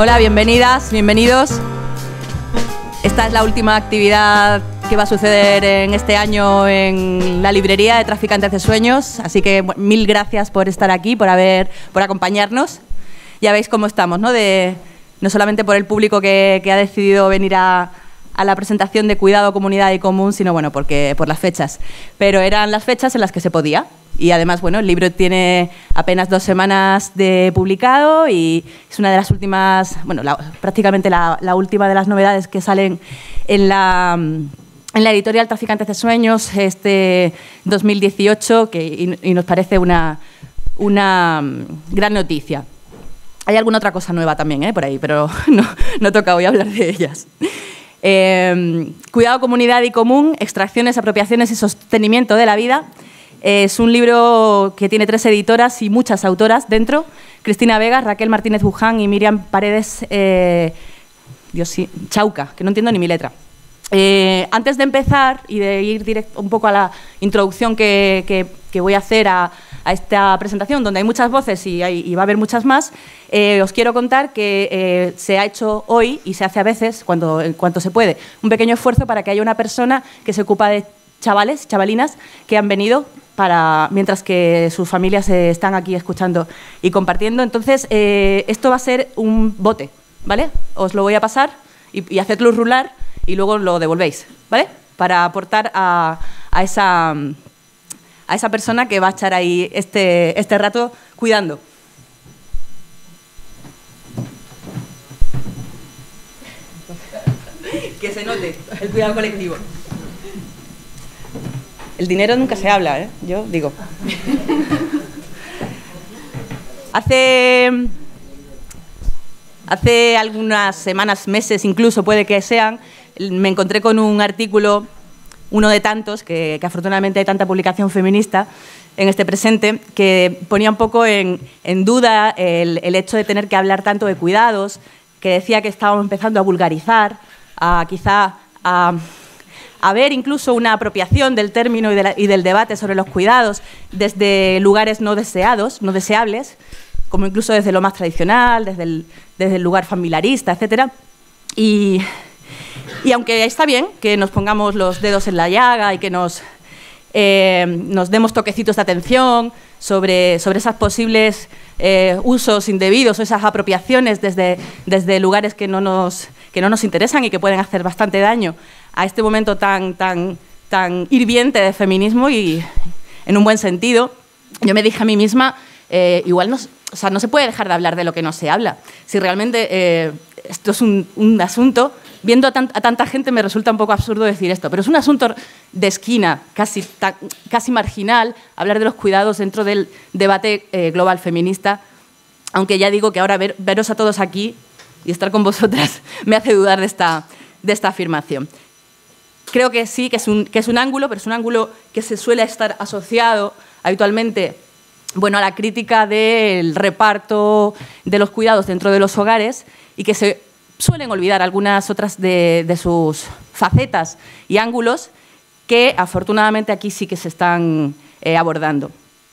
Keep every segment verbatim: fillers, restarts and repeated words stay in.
Hola, bienvenidas, bienvenidos. Esta es la última actividad que va a suceder en este año en la librería de Traficantes de Sueños, así que mil gracias por estar aquí, por haber, por acompañarnos. Ya veis cómo estamos, ¿no? De, no solamente por el público que, que ha decidido venir a, a la presentación de Cuidado, Comunidad y Común, sino bueno, porque por las fechas. Pero eran las fechas en las que se podía. Y además, bueno, el libro tiene apenas dos semanas de publicado y es una de las últimas, bueno, la, prácticamente la, la última de las novedades que salen en la, en la editorial Traficantes de Sueños este dos mil dieciocho, que, y, y nos parece una, una gran noticia. Hay alguna otra cosa nueva también, ¿eh? Por ahí, pero no, no toca hoy hablar de ellas. Eh, Cuidado, Comunidad y Común, extracciones, apropiaciones y sostenimiento de la vida. Es un libro que tiene tres editoras y muchas autoras dentro. Cristina Vega, Raquel Martínez Buján y Miriam Paredes eh, Dios, sí, Chauca, que no entiendo ni mi letra. Eh, antes de empezar y de ir directo un poco a la introducción que, que, que voy a hacer a, a esta presentación, donde hay muchas voces y, hay, y va a haber muchas más, eh, os quiero contar que eh, se ha hecho hoy, y se hace a veces, cuando, en cuanto se puede, un pequeño esfuerzo para que haya una persona que se ocupa de chavales, chavalinas, que han venido para, mientras que sus familias eh, están aquí escuchando y compartiendo. Entonces, eh, esto va a ser un bote, ¿vale? Os lo voy a pasar y, y hacedlo rular y luego lo devolvéis, ¿vale? Para aportar a, a, esa, a esa persona que va a estar ahí este, este rato cuidando. Que se note el cuidado colectivo. El dinero nunca se habla, ¿eh? Yo digo. Hace, hace algunas semanas, meses incluso, puede que sean, me encontré con un artículo, uno de tantos, que, que afortunadamente hay tanta publicación feminista en este presente, que ponía un poco en, en duda el, el hecho de tener que hablar tanto de cuidados, que decía que estábamos empezando a vulgarizar, a quizá a... a ver incluso una apropiación del término y, de la, y del debate sobre los cuidados desde lugares no deseados, no deseables, como incluso desde lo más tradicional, desde el, desde el lugar familiarista, etcétera. Y, y aunque está bien que nos pongamos los dedos en la llaga y que nos, eh, nos demos toquecitos de atención sobre, sobre esos posibles eh, usos indebidos o esas apropiaciones desde, desde lugares que no, nos, que no nos interesan y que pueden hacer bastante daño a este momento tan, tan, tan hirviente de feminismo y en un buen sentido, yo me dije a mí misma, eh, igual no, o sea, no se puede dejar de hablar de lo que no se habla. Si realmente eh, esto es un, un asunto, viendo a, tan, a tanta gente me resulta un poco absurdo decir esto, pero es un asunto de esquina, casi, ta, casi marginal, hablar de los cuidados dentro del debate eh, global feminista, aunque ya digo que ahora ver, veros a todos aquí y estar con vosotras me hace dudar de esta, de esta afirmación. Creo que sí, que es, un, que es un ángulo, pero es un ángulo que se suele estar asociado habitualmente, bueno, a la crítica del reparto de los cuidados dentro de los hogares y que se suelen olvidar algunas otras de, de sus facetas y ángulos que afortunadamente aquí sí que se están eh, abordando.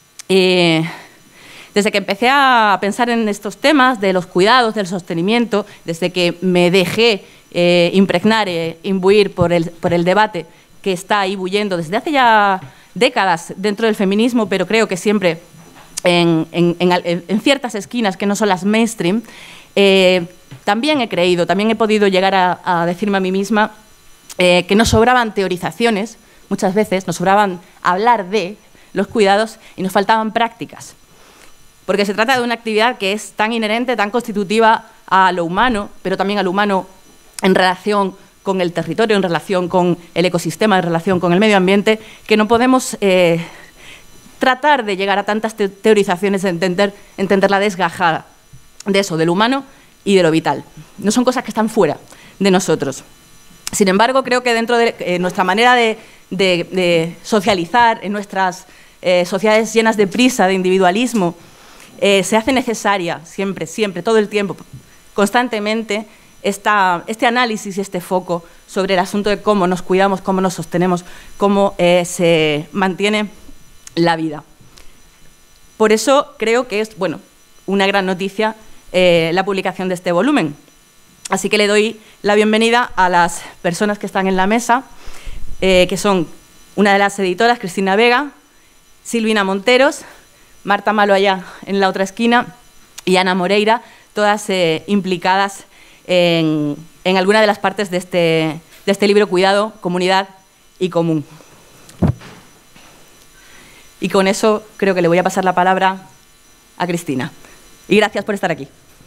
Eh, desde que empecé a pensar en estos temas de los cuidados, del sostenimiento, desde que me dejé Eh, impregnar, eh, imbuir por el, por el debate que está ahí bulliendo desde hace ya décadas dentro del feminismo, pero creo que siempre en, en, en, en ciertas esquinas que no son las mainstream, eh, también he creído, también he podido llegar a, a decirme a mí misma eh, que nos sobraban teorizaciones, muchas veces nos sobraban hablar de los cuidados y nos faltaban prácticas. Porque se trata de una actividad que es tan inherente, tan constitutiva a lo humano, pero también al humano en relación con el territorio, en relación con el ecosistema, en relación con el medio ambiente, que no podemos eh, tratar de llegar a tantas te teorizaciones, de entender, entender la desgajada de eso, del humano y de lo vital. No son cosas que están fuera de nosotros. Sin embargo, creo que dentro de eh, nuestra manera de, de, de socializar, en nuestras eh, sociedades llenas de prisa, de individualismo, eh, se hace necesaria siempre, siempre, todo el tiempo, constantemente, Esta, este análisis y este foco sobre el asunto de cómo nos cuidamos, cómo nos sostenemos, cómo eh, se mantiene la vida. Por eso creo que es bueno, una gran noticia eh, la publicación de este volumen. Así que le doy la bienvenida a las personas que están en la mesa, eh, que son una de las editoras, Cristina Vega, Silvina Monteros, Marta Malo allá en la otra esquina y Ana Moreira, todas eh, implicadas en, en alguna de las partes de este, de este libro Cuidado, Comunidad y Común. Y con eso creo que le voy a pasar la palabra a Cristina. Y gracias por estar aquí.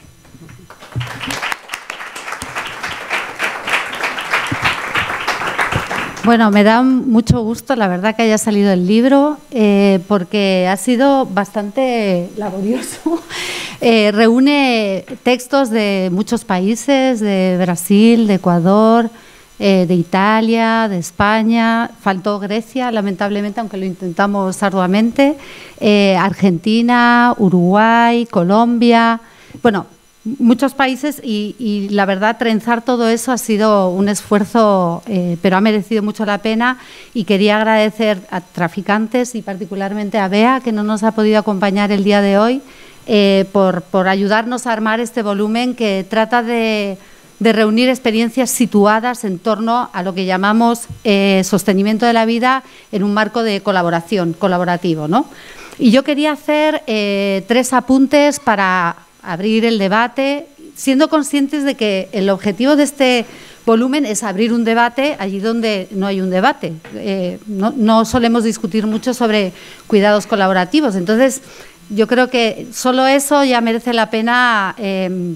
Bueno, me da mucho gusto, la verdad, que haya salido el libro, eh, porque ha sido bastante laborioso. Eh, reúne textos de muchos países, de Brasil, de Ecuador, eh, de Italia, de España. Faltó Grecia, lamentablemente, aunque lo intentamos arduamente. Eh, Argentina, Uruguay, Colombia. Bueno, muchos países y, y la verdad trenzar todo eso ha sido un esfuerzo, eh, pero ha merecido mucho la pena, y quería agradecer a Traficantes y particularmente a Bea, que no nos ha podido acompañar el día de hoy, eh, por, por ayudarnos a armar este volumen que trata de, de reunir experiencias situadas en torno a lo que llamamos eh, sostenimiento de la vida en un marco de colaboración, colaborativo, ¿no? Y yo quería hacer eh, tres apuntes para abrir el debate, siendo conscientes de que el objetivo de este volumen es abrir un debate allí donde no hay un debate. Eh, no, no solemos discutir mucho sobre cuidados colaborativos. Entonces, yo creo que solo eso ya merece la pena eh,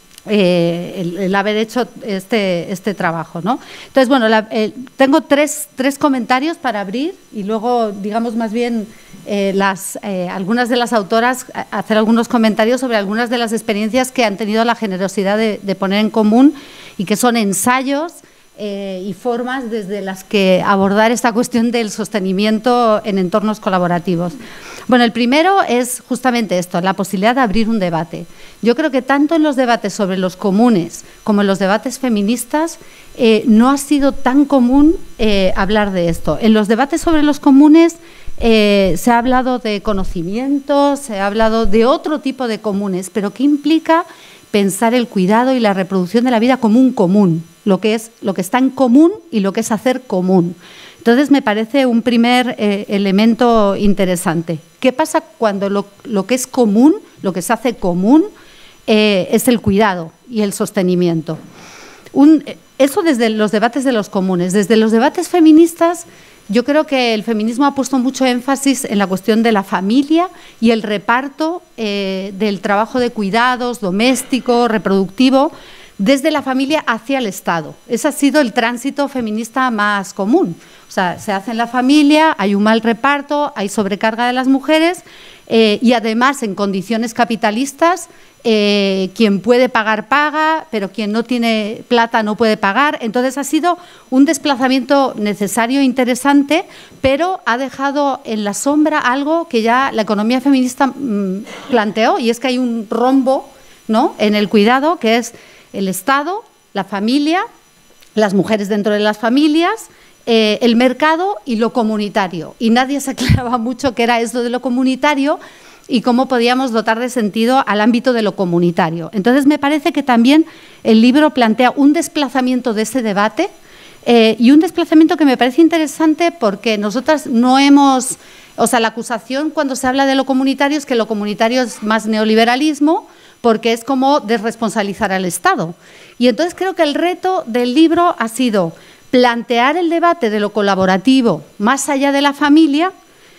eh, el, el haber hecho este, este trabajo, ¿no? Entonces, bueno, la, eh, tengo tres, tres comentarios para abrir y luego, digamos, más bien Eh, las, eh, algunas de las autoras hacer algunos comentarios sobre algunas de las experiencias que han tenido la generosidad de, de poner en común y que son ensayos eh, y formas desde las que abordar esta cuestión del sostenimiento en entornos colaborativos. Bueno, el primero es justamente esto, la posibilidad de abrir un debate. Yo creo que tanto en los debates sobre los comunes como en los debates feministas eh, no ha sido tan común eh, hablar de esto. En los debates sobre los comunes Eh, se ha hablado de conocimiento, se ha hablado de otro tipo de comunes, pero ¿qué implica pensar el cuidado y la reproducción de la vida como un común? Lo que es, lo que está en común y lo que es hacer común. Entonces, me parece un primer eh, elemento interesante. ¿Qué pasa cuando lo, lo que es común, lo que se hace común, eh, es el cuidado y el sostenimiento? Un, eso desde los debates de los comunes. Desde los debates feministas, yo creo que el feminismo ha puesto mucho énfasis en la cuestión de la familia y el reparto eh, del trabajo de cuidados doméstico, reproductivo, desde la familia hacia el Estado. Ese ha sido el tránsito feminista más común. O sea, se hace en la familia, hay un mal reparto, hay sobrecarga de las mujeres eh, y además en condiciones capitalistas, eh, quien puede pagar paga, pero quien no tiene plata no puede pagar. Entonces ha sido un desplazamiento necesario e interesante, pero ha dejado en la sombra algo que ya la economía feminista mmm, planteó, y es que hay un rombo, ¿no?, en el cuidado, que es el Estado, la familia, las mujeres dentro de las familias, eh, el mercado y lo comunitario. Y nadie se aclaraba mucho qué era eso de lo comunitario y cómo podíamos dotar de sentido al ámbito de lo comunitario. Entonces, me parece que también el libro plantea un desplazamiento de ese debate eh, y un desplazamiento que me parece interesante porque nosotras no hemos… O sea, la acusación cuando se habla de lo comunitario es que lo comunitario es más neoliberalismo, porque es como desresponsabilizar al Estado. Y entonces creo que el reto del libro ha sido plantear el debate de lo colaborativo más allá de la familia,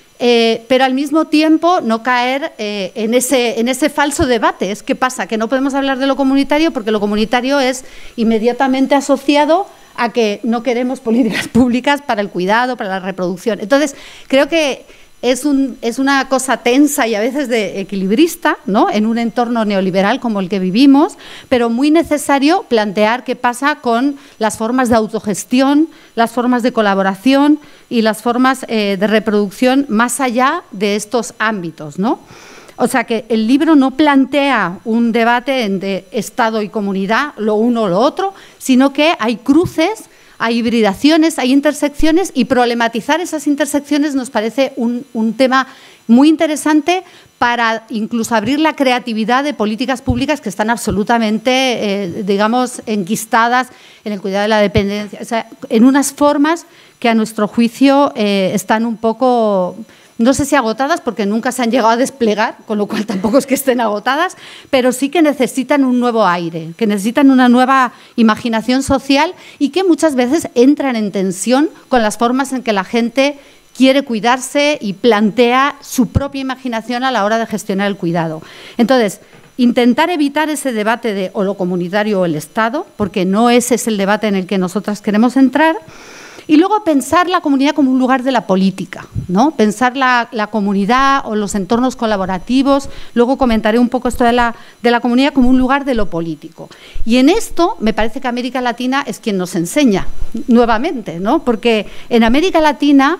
eh, pero al mismo tiempo no caer eh, en, ese, en ese falso debate. Es que pasa que no podemos hablar de lo comunitario porque lo comunitario es inmediatamente asociado a que no queremos políticas públicas para el cuidado, para la reproducción. Entonces, creo que Es, un, es una cosa tensa y a veces de equilibrista, ¿no?, en un entorno neoliberal como el que vivimos, pero muy necesario plantear qué pasa con las formas de autogestión, las formas de colaboración y las formas eh, de reproducción más allá de estos ámbitos, ¿no? O sea que el libro no plantea un debate entre Estado y comunidad, lo uno o lo otro, sino que hay cruces, hay hibridaciones, hay intersecciones, y problematizar esas intersecciones nos parece un, un tema muy interesante para incluso abrir la creatividad de políticas públicas que están absolutamente, eh, digamos, enquistadas en el cuidado de la dependencia, o sea, en unas formas que a nuestro juicio eh, están un poco, no sé si agotadas, porque nunca se han llegado a desplegar, con lo cual tampoco es que estén agotadas, pero sí que necesitan un nuevo aire, que necesitan una nueva imaginación social y que muchas veces entran en tensión con las formas en que la gente quiere cuidarse y plantea su propia imaginación a la hora de gestionar el cuidado. Entonces, intentar evitar ese debate de o lo comunitario o el Estado, porque no ese es el debate en el que nosotras queremos entrar. Y luego pensar la comunidad como un lugar de la política, ¿no? Pensar la, la comunidad o los entornos colaborativos. Luego comentaré un poco esto de la, de la comunidad como un lugar de lo político. Y en esto me parece que América Latina es quien nos enseña nuevamente, ¿no? Porque en América Latina,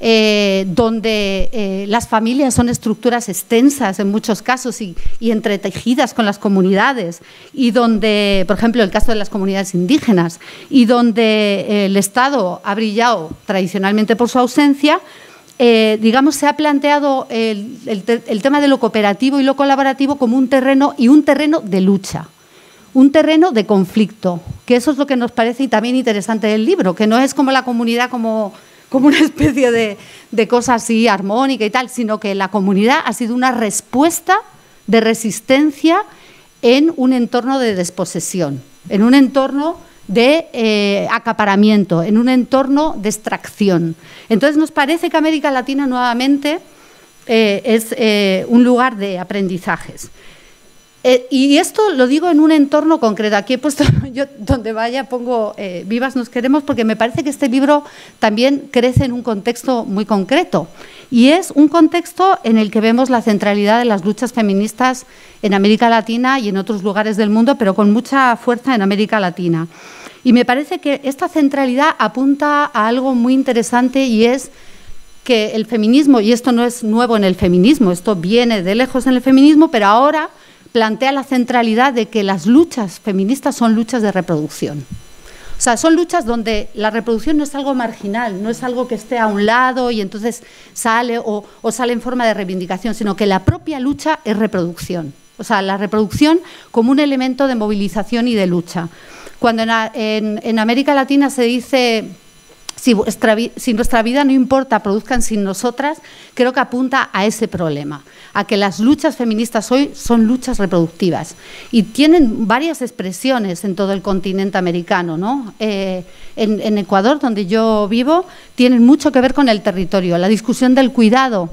Eh, donde eh, las familias son estructuras extensas en muchos casos y, y entretejidas con las comunidades, y donde, por ejemplo, el caso de las comunidades indígenas, y donde eh, el Estado ha brillado tradicionalmente por su ausencia, eh, digamos, se ha planteado el, el, el tema de lo cooperativo y lo colaborativo como un terreno, y un terreno de lucha, un terreno de conflicto, que eso es lo que nos parece también interesante del libro, que no es como la comunidad como... como una especie de, de cosa así armónica y tal, sino que la comunidad ha sido una respuesta de resistencia en un entorno de desposesión, en un entorno de eh, acaparamiento, en un entorno de extracción. Entonces nos parece que América Latina nuevamente eh, es eh, un lugar de aprendizajes. Eh, y esto lo digo en un entorno concreto. Aquí he puesto, yo donde vaya pongo eh, Vivas nos queremos, porque me parece que este libro también crece en un contexto muy concreto. Y es un contexto en el que vemos la centralidad de las luchas feministas en América Latina y en otros lugares del mundo, pero con mucha fuerza en América Latina. Y me parece que esta centralidad apunta a algo muy interesante, y es que el feminismo, y esto no es nuevo en el feminismo, esto viene de lejos en el feminismo, pero ahora plantea la centralidad de que las luchas feministas son luchas de reproducción. O sea, son luchas donde la reproducción no es algo marginal, no es algo que esté a un lado y entonces sale o, o sale en forma de reivindicación, sino que la propia lucha es reproducción. O sea, la reproducción como un elemento de movilización y de lucha. Cuando en, en, en América Latina se dice... Si nuestra, si nuestra vida no importa, produzcan sin nosotras, creo que apunta a ese problema, a que las luchas feministas hoy son luchas reproductivas y tienen varias expresiones en todo el continente americano, ¿no? Eh, en, en Ecuador, donde yo vivo, tienen mucho que ver con el territorio. La discusión del cuidado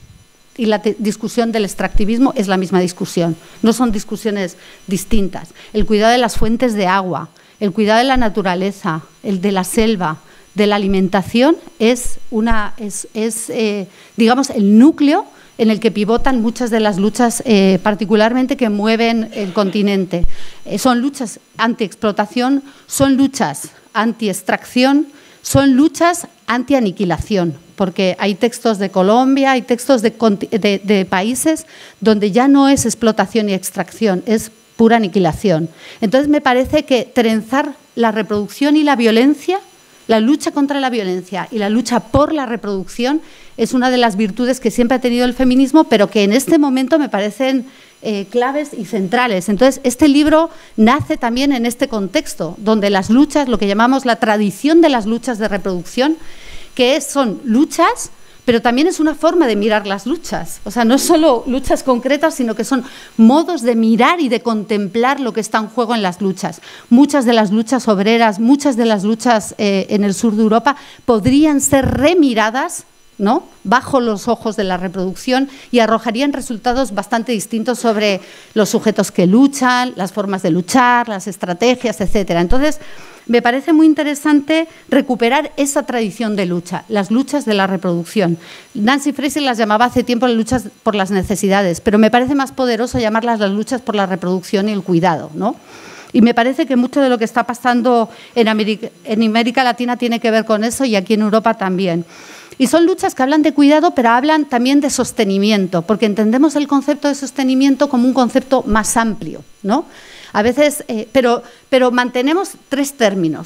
y la discusión del extractivismo es la misma discusión, no son discusiones distintas. El cuidado de las fuentes de agua, el cuidado de la naturaleza, el de la selva, de la alimentación es, una, es, es eh, digamos, el núcleo en el que pivotan muchas de las luchas, eh, particularmente que mueven el continente. Eh, son luchas anti-explotación, son luchas anti-extracción, son luchas anti-aniquilación, porque hay textos de Colombia, hay textos de, de, de países donde ya no es explotación y extracción, es pura aniquilación. Entonces, me parece que trenzar la reproducción y la violencia, la lucha contra la violencia y la lucha por la reproducción es una de las virtudes que siempre ha tenido el feminismo, pero que en este momento me parecen eh, claves y centrales. Entonces, este libro nace también en este contexto, donde las luchas, lo que llamamos la tradición de las luchas de reproducción, que es, son luchas, pero también es una forma de mirar las luchas. O sea, no solo luchas concretas, sino que son modos de mirar y de contemplar lo que está en juego en las luchas. Muchas de las luchas obreras, muchas de las luchas eh, en el sur de Europa podrían ser remiradas, ¿no?, bajo los ojos de la reproducción, y arrojarían resultados bastante distintos sobre los sujetos que luchan, las formas de luchar, las estrategias, etcétera. Entonces, me parece muy interesante recuperar esa tradición de lucha, las luchas de la reproducción. Nancy Fraser las llamaba hace tiempo las luchas por las necesidades, pero me parece más poderoso llamarlas las luchas por la reproducción y el cuidado, ¿no? Y me parece que mucho de lo que está pasando en América, en América Latina tiene que ver con eso, y aquí en Europa también. Y son luchas que hablan de cuidado, pero hablan también de sostenimiento, porque entendemos el concepto de sostenimiento como un concepto más amplio, ¿no? A veces, eh, pero, pero mantenemos tres términos.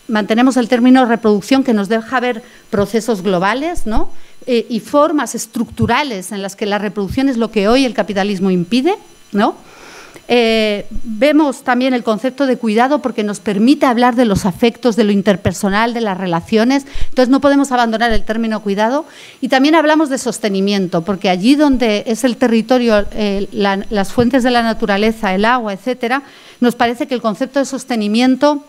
mantenemos el término reproducción, que nos deja ver procesos globales, ¿no? Eh, y formas estructurales en las que la reproducción es lo que hoy el capitalismo impide, ¿no? Eh, vemos también el concepto de cuidado porque nos permite hablar de los afectos, de lo interpersonal, de las relaciones. Entonces, no podemos abandonar el término cuidado. Y también hablamos de sostenimiento, porque allí donde es el territorio, eh, la, las fuentes de la naturaleza, el agua, etcétera, nos parece que el concepto de sostenimiento,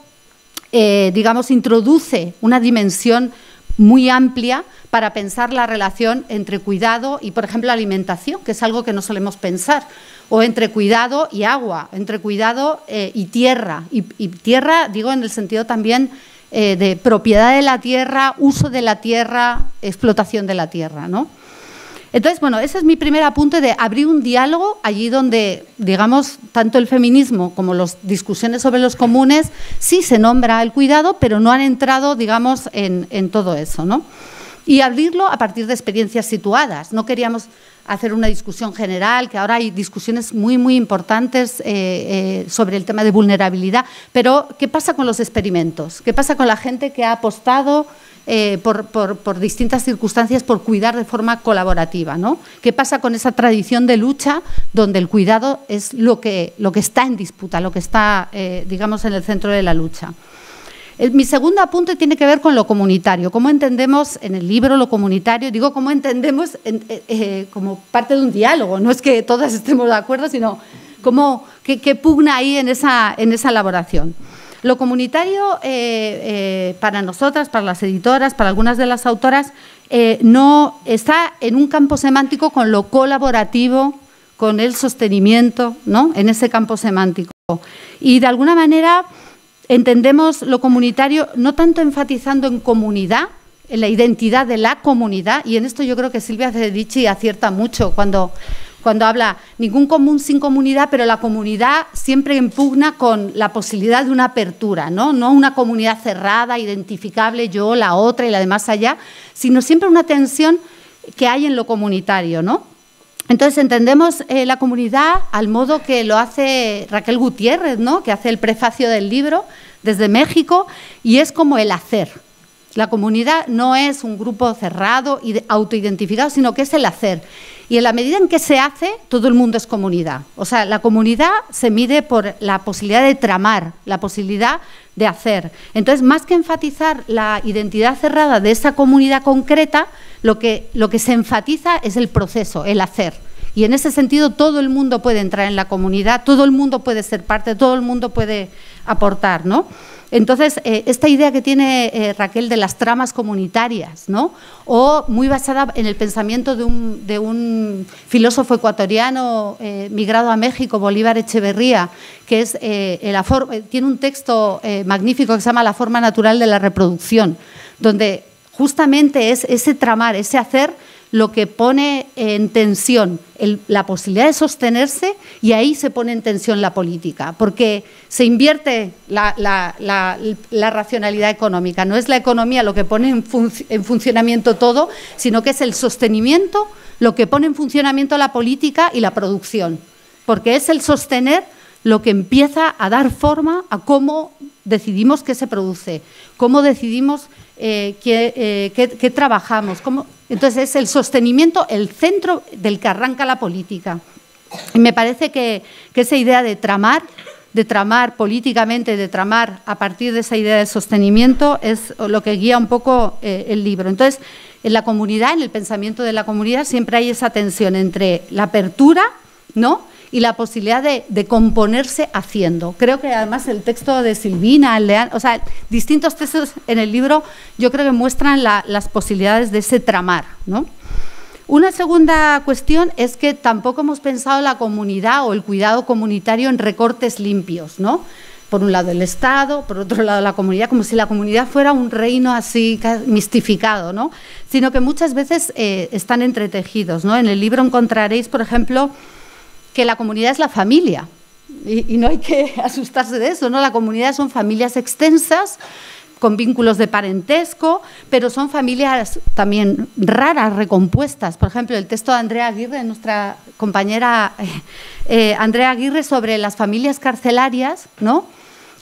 eh, digamos, introduce una dimensión muy amplia para pensar la relación entre cuidado y, por ejemplo, alimentación, que es algo que no solemos pensar, o entre cuidado y agua, entre cuidado eh, y tierra. Y, y tierra, digo, en el sentido también eh, de propiedad de la tierra, uso de la tierra, explotación de la tierra, ¿no? Entonces, bueno, ese es mi primer apunte de abrir un diálogo allí donde, digamos, tanto el feminismo como las discusiones sobre los comunes, sí se nombra el cuidado, pero no han entrado, digamos, en, en todo eso, ¿no? Y abrirlo a partir de experiencias situadas. No queríamos hacer una discusión general, que ahora hay discusiones muy, muy importantes eh, eh, sobre el tema de vulnerabilidad, pero ¿qué pasa con los experimentos? ¿Qué pasa con la gente que ha apostado eh, por, por, por distintas circunstancias por cuidar de forma colaborativa, ¿no? ¿Qué pasa con esa tradición de lucha donde el cuidado es lo que, lo que está en disputa, lo que está, eh, digamos, en el centro de la lucha? El, mi segundo apunte tiene que ver con lo comunitario. ¿Cómo entendemos en el libro lo comunitario? Digo, ¿cómo entendemos en, eh, eh, como parte de un diálogo? No es que todas estemos de acuerdo, sino cómo, qué, qué pugna ahí en esa, en esa elaboración. Lo comunitario, eh, eh, para nosotras, para las editoras, para algunas de las autoras, eh, no está en un campo semántico con lo colaborativo, con el sostenimiento, ¿no? En ese campo semántico. Y de alguna manera entendemos lo comunitario no tanto enfatizando en comunidad, en la identidad de la comunidad, y en esto yo creo que Silvia Federici acierta mucho cuando, cuando habla ningún común sin comunidad, pero la comunidad siempre impugna con la posibilidad de una apertura, ¿no? No una comunidad cerrada, identificable, yo, la otra y la de más allá, sino siempre una tensión que hay en lo comunitario, ¿no? Entonces, entendemos eh, la comunidad al modo que lo hace Raquel Gutiérrez, ¿no? Que hace el prefacio del libro desde México, y es como el hacer. La comunidad no es un grupo cerrado y autoidentificado, sino que es el hacer. Y en la medida en que se hace, todo el mundo es comunidad. O sea, la comunidad se mide por la posibilidad de tramar, la posibilidad de hacer. Entonces, más que enfatizar la identidad cerrada de esa comunidad concreta, lo que, lo que se enfatiza es el proceso, el hacer. Y en ese sentido, todo el mundo puede entrar en la comunidad, todo el mundo puede ser parte, todo el mundo puede aportar, ¿no? Entonces, eh, esta idea que tiene eh, Raquel de las tramas comunitarias, ¿no? O muy basada en el pensamiento de un, de un filósofo ecuatoriano eh, migrado a México, Bolívar Echeverría, que es, eh, la for tiene un texto eh, magnífico que se llama La forma natural de la reproducción, donde justamente es ese tramar, ese hacer, lo que pone en tensión el, la posibilidad de sostenerse, y ahí se pone en tensión la política, porque se invierte la, la, la, la racionalidad económica. No es la economía lo que pone en, fun en funcionamiento todo, sino que es el sostenimiento lo que pone en funcionamiento la política y la producción, porque es el sostener lo que empieza a dar forma a cómo decidimos qué se produce, cómo decidimos eh, qué, eh, qué, qué trabajamos, cómo... Entonces, es el sostenimiento, el centro del que arranca la política. Y me parece que, que esa idea de tramar, de tramar políticamente, de tramar a partir de esa idea de sostenimiento, es lo que guía un poco eh, el libro. Entonces, en la comunidad, en el pensamiento de la comunidad, siempre hay esa tensión entre la apertura, ¿no?, y la posibilidad de, de componerse haciendo. Creo que además el texto de Silvina, el de, o sea, distintos textos en el libro, yo creo que muestran la, las posibilidades de ese tramar, ¿no? Una segunda cuestión es que tampoco hemos pensado la comunidad o el cuidado comunitario en recortes limpios, ¿no? Por un lado el Estado, por otro lado la comunidad, como si la comunidad fuera un reino así mistificado, ¿no? Sino que muchas veces eh, están entretejidos, ¿no? En el libro encontraréis, por ejemplo, que la comunidad es la familia, y, y no hay que asustarse de eso, ¿no? La comunidad son familias extensas, con vínculos de parentesco, pero son familias también raras, recompuestas. Por ejemplo, el texto de Andrea Aguirre, nuestra compañera eh, eh, Andrea Aguirre, sobre las familias carcelarias, ¿no?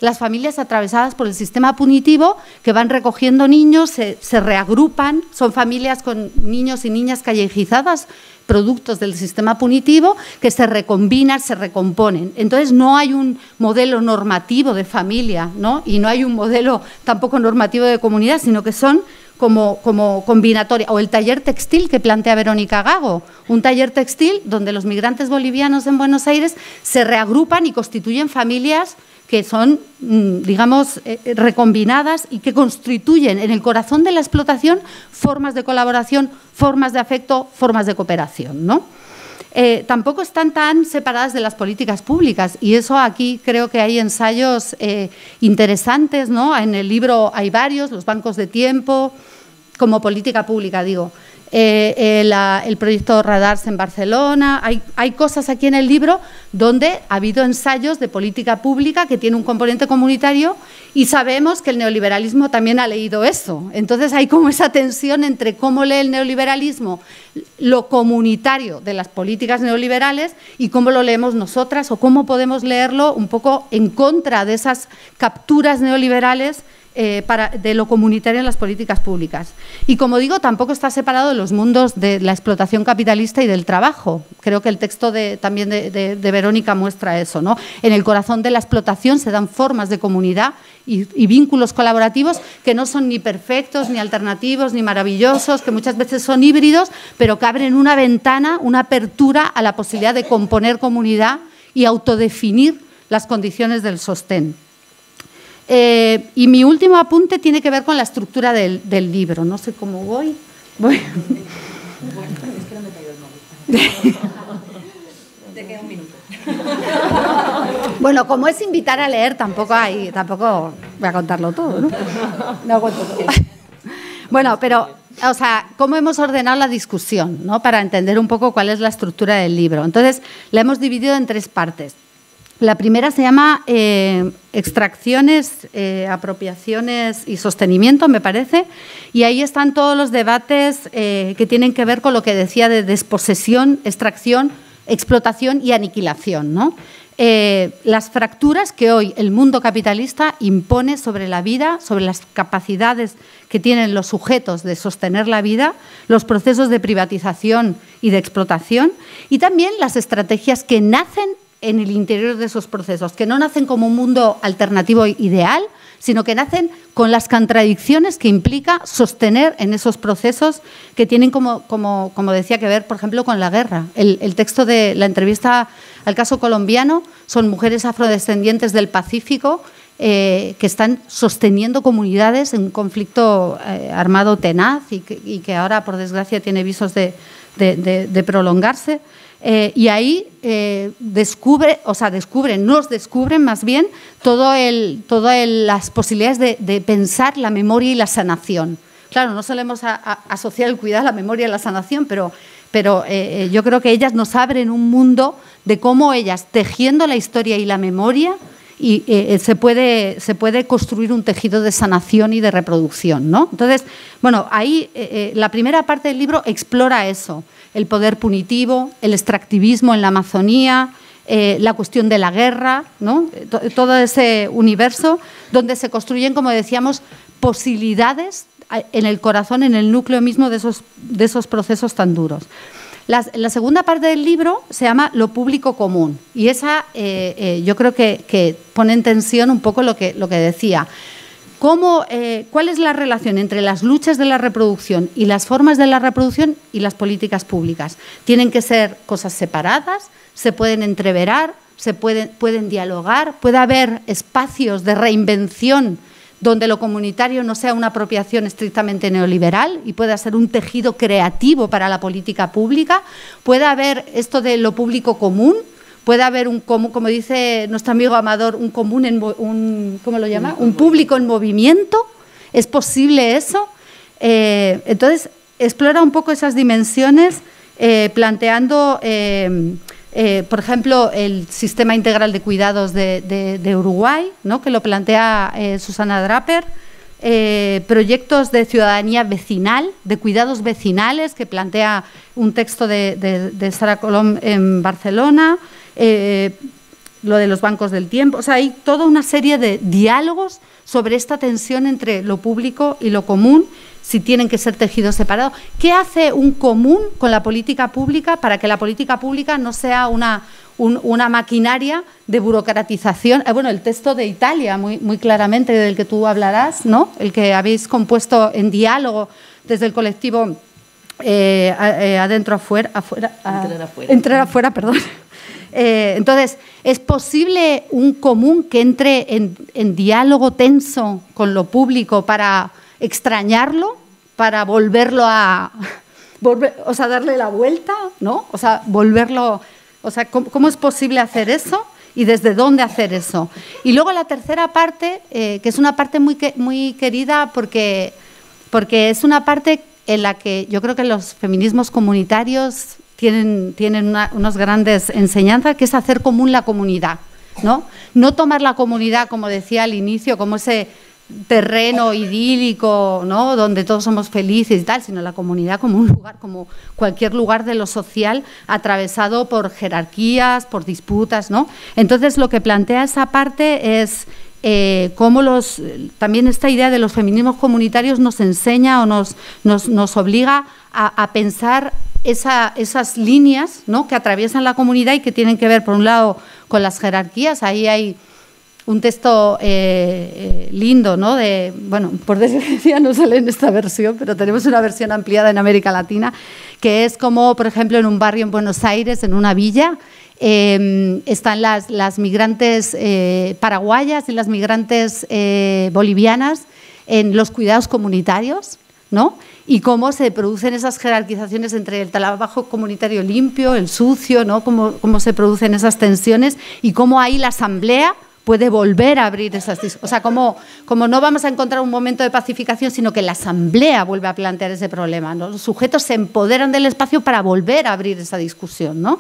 las familias atravesadas por el sistema punitivo, que van recogiendo niños, se, se reagrupan, son familias con niños y niñas callejizadas, productos del sistema punitivo, que se recombinan, se recomponen. Entonces, no hay un modelo normativo de familia, ¿no? Y no hay un modelo tampoco normativo de comunidad, sino que son como, como combinatoria. O el taller textil que plantea Verónica Gago, un taller textil donde los migrantes bolivianos en Buenos Aires se reagrupan y constituyen familias que son, digamos, eh, recombinadas y que constituyen en el corazón de la explotación formas de colaboración, formas de afecto, formas de cooperación, ¿no? Eh, tampoco están tan separadas de las políticas públicas, y eso aquí creo que hay ensayos eh, interesantes, ¿no? En el libro hay varios, los bancos de tiempo, como política pública, digo. Eh, eh, la, el proyecto Radars en Barcelona, hay, hay cosas aquí en el libro donde ha habido ensayos de política pública que tiene un componente comunitario, y sabemos que el neoliberalismo también ha leído eso. Entonces hay como esa tensión entre cómo lee el neoliberalismo lo comunitario de las políticas neoliberales y cómo lo leemos nosotras, o cómo podemos leerlo un poco en contra de esas capturas neoliberales Eh, para, de lo comunitario en las políticas públicas. Y, como digo, tampoco está separado de los mundos de la explotación capitalista y del trabajo. Creo que el texto de, también de, de, de Verónica muestra eso, ¿no? En el corazón de la explotación se dan formas de comunidad y, y vínculos colaborativos que no son ni perfectos, ni alternativos, ni maravillosos, que muchas veces son híbridos, pero que abren una ventana, una apertura a la posibilidad de componer comunidad y autodefinir las condiciones del sostén. Eh, y mi último apunte tiene que ver con la estructura del, del libro. No sé cómo voy. voy. Es que no me he caído el móvil. Te queda un minuto. Bueno, como es invitar a leer, tampoco hay, tampoco voy a contarlo todo, ¿no? No cuento todo. Bueno, pero, o sea, cómo hemos ordenado la discusión, ¿no? Para entender un poco cuál es la estructura del libro. Entonces, la hemos dividido en tres partes. La primera se llama eh, extracciones, eh, apropiaciones y sostenimiento, me parece, y ahí están todos los debates eh, que tienen que ver con lo que decía de desposesión, extracción, explotación y aniquilación, ¿no? Eh, las fracturas que hoy el mundo capitalista impone sobre la vida, sobre las capacidades que tienen los sujetos de sostener la vida, los procesos de privatización y de explotación, y también las estrategias que nacen en el interior de esos procesos, que no nacen como un mundo alternativo ideal, sino que nacen con las contradicciones que implica sostener en esos procesos que tienen, como, como, como decía, que ver, por ejemplo, con la guerra. El, el texto de la entrevista al caso colombiano son mujeres afrodescendientes del Pacífico eh, que están sosteniendo comunidades en un conflicto eh, armado tenaz y que, y que ahora, por desgracia, tiene visos de, de, de, de prolongarse. Eh, y ahí eh, descubre, o sea, descubren, nos descubren más bien todo el, todas las posibilidades de, de pensar la memoria y la sanación. Claro, no solemos a, a asociar el cuidado a la memoria y la sanación, pero, pero eh, yo creo que ellas nos abren un mundo de cómo ellas, tejiendo la historia y la memoria, y eh, se, puede, se puede construir un tejido de sanación y de reproducción, ¿no? Entonces, bueno, ahí eh, eh, la primera parte del libro explora eso, el poder punitivo, el extractivismo en la Amazonía, eh, la cuestión de la guerra, ¿no? Todo ese universo donde se construyen, como decíamos, posibilidades en el corazón, en el núcleo mismo de esos, de esos procesos tan duros. La, la segunda parte del libro se llama Lo público común, y esa eh, eh, yo creo que, que pone en tensión un poco lo que, lo que decía. ¿Cómo, eh, ¿Cuál es la relación entre las luchas de la reproducción y las formas de la reproducción y las políticas públicas? Tienen que ser cosas separadas, se pueden entreverar, se pueden, pueden dialogar, puede haber espacios de reinvención donde lo comunitario no sea una apropiación estrictamente neoliberal y pueda ser un tejido creativo para la política pública, puede haber esto de lo público común, puede haber un común, como dice nuestro amigo Amador, un común en un, ¿cómo lo llama? Un público en movimiento. ¿Es posible eso? Eh, entonces, explora un poco esas dimensiones, eh, planteando, eh, eh, por ejemplo, el sistema integral de cuidados de, de, de Uruguay, ¿no? Que lo plantea eh, Susana Draper. Eh, proyectos de ciudadanía vecinal, de cuidados vecinales, que plantea un texto de, de, de Sara Colom en Barcelona. Eh, lo de los bancos del tiempo. O sea, hay toda una serie de diálogos sobre esta tensión entre lo público y lo común, si tienen que ser tejidos separados. ¿Qué hace un común con la política pública para que la política pública no sea una, un, una maquinaria de burocratización? Eh, bueno, el texto de Italia, muy, muy claramente, del que tú hablarás, ¿no? El que habéis compuesto en diálogo desde el colectivo eh, eh, Adentro Afuera, afuera, a, Entrar Afuera. Entrar Afuera, perdón. Eh, entonces, ¿es posible un común que entre en, en diálogo tenso con lo público para extrañarlo, para volverlo a, volver, o sea, darle la vuelta, ¿no? O sea, volverlo, o sea, ¿cómo, cómo es posible hacer eso y desde dónde hacer eso? Y luego la tercera parte, eh, que es una parte muy, muy querida porque, porque es una parte en la que yo creo que los feminismos comunitarios tienen, tienen una, unas grandes enseñanzas, que es hacer común la comunidad, ¿no? No tomar la comunidad, como decía al inicio, como ese terreno idílico, ¿no?, donde todos somos felices y tal, sino la comunidad como un lugar, como cualquier lugar de lo social, atravesado por jerarquías, por disputas, ¿no? Entonces, lo que plantea esa parte es eh, cómo los, también esta idea de los feminismos comunitarios nos enseña o nos, nos, nos obliga a, a pensar esa, esas líneas, ¿no?, que atraviesan la comunidad y que tienen que ver, por un lado, con las jerarquías. Ahí hay un texto eh, eh, lindo, ¿no? De, bueno, por desgracia no sale en esta versión, pero tenemos una versión ampliada en América Latina, que es como, por ejemplo, en un barrio en Buenos Aires, en una villa, eh, están las, las migrantes eh, paraguayas y las migrantes eh, bolivianas en los cuidados comunitarios, ¿no? Y cómo se producen esas jerarquizaciones entre el trabajo comunitario limpio, el sucio, ¿no? Cómo, cómo se producen esas tensiones y cómo ahí la asamblea puede volver a abrir esas discusiones. O sea, como, como no vamos a encontrar un momento de pacificación, sino que la asamblea vuelve a plantear ese problema, ¿no? Los sujetos se empoderan del espacio para volver a abrir esa discusión, ¿no?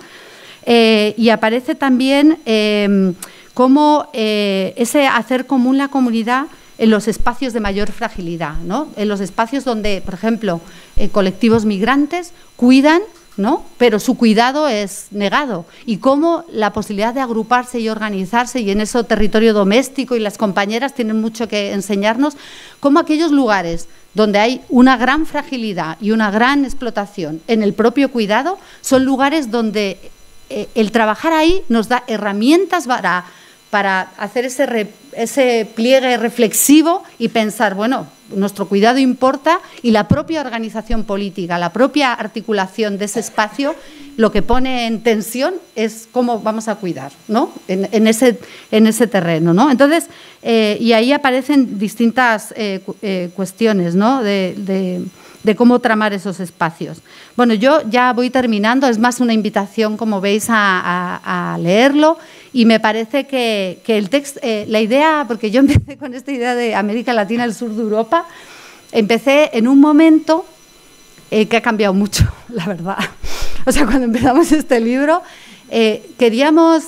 Eh, y aparece también eh, cómo eh, ese hacer común la comunidad en los espacios de mayor fragilidad, ¿no? En los espacios donde, por ejemplo, eh, colectivos migrantes cuidan, ¿no?, pero su cuidado es negado, y cómo la posibilidad de agruparse y organizarse, y en eso territorio doméstico y las compañeras tienen mucho que enseñarnos, cómo aquellos lugares donde hay una gran fragilidad y una gran explotación en el propio cuidado son lugares donde eh, el trabajar ahí nos da herramientas para, para hacer ese, re, ese pliegue reflexivo y pensar, bueno, nuestro cuidado importa, y la propia organización política, la propia articulación de ese espacio, lo que pone en tensión es cómo vamos a cuidar, ¿no?, en, en, ese, en ese terreno, ¿no? Entonces, eh, y ahí aparecen distintas eh, eh, cuestiones, ¿no?, de, de, de cómo tramar esos espacios. Bueno, yo ya voy terminando, es más una invitación, como veis, a, a, a leerlo, y me parece que, que el texto, eh, la idea, porque yo empecé con esta idea de América Latina, el sur de Europa, empecé en un momento eh, que ha cambiado mucho, la verdad. O sea, cuando empezamos este libro, eh, queríamos,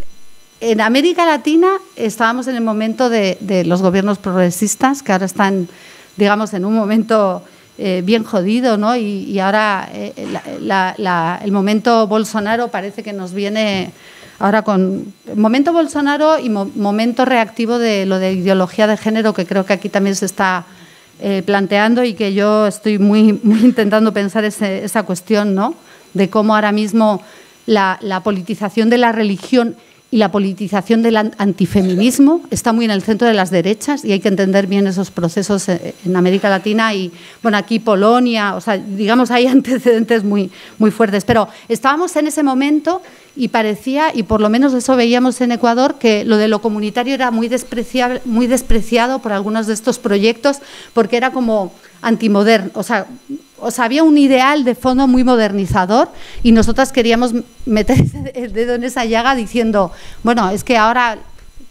en América Latina estábamos en el momento de, de los gobiernos progresistas, que ahora están, digamos, en un momento eh, bien jodido, ¿no? Y, y ahora eh, la, la, la, el momento Bolsonaro parece que nos viene ahora con el momento Bolsonaro y mo, momento reactivo de lo de ideología de género, que creo que aquí también se está eh, planteando, y que yo estoy muy, muy intentando pensar ese, esa cuestión, ¿no?, de cómo ahora mismo la, la politización de la religión y la politización del antifeminismo está muy en el centro de las derechas, y hay que entender bien esos procesos en América Latina y, bueno, aquí Polonia, o sea, digamos, hay antecedentes muy, muy fuertes. Pero estábamos en ese momento y parecía, y por lo menos eso veíamos en Ecuador, que lo de lo comunitario era muy despreciable, muy despreciado por algunos de estos proyectos, porque era como antimoderno, o sea, o sea, había un ideal de fondo muy modernizador, y nosotras queríamos meter el dedo en esa llaga diciendo, bueno, es que ahora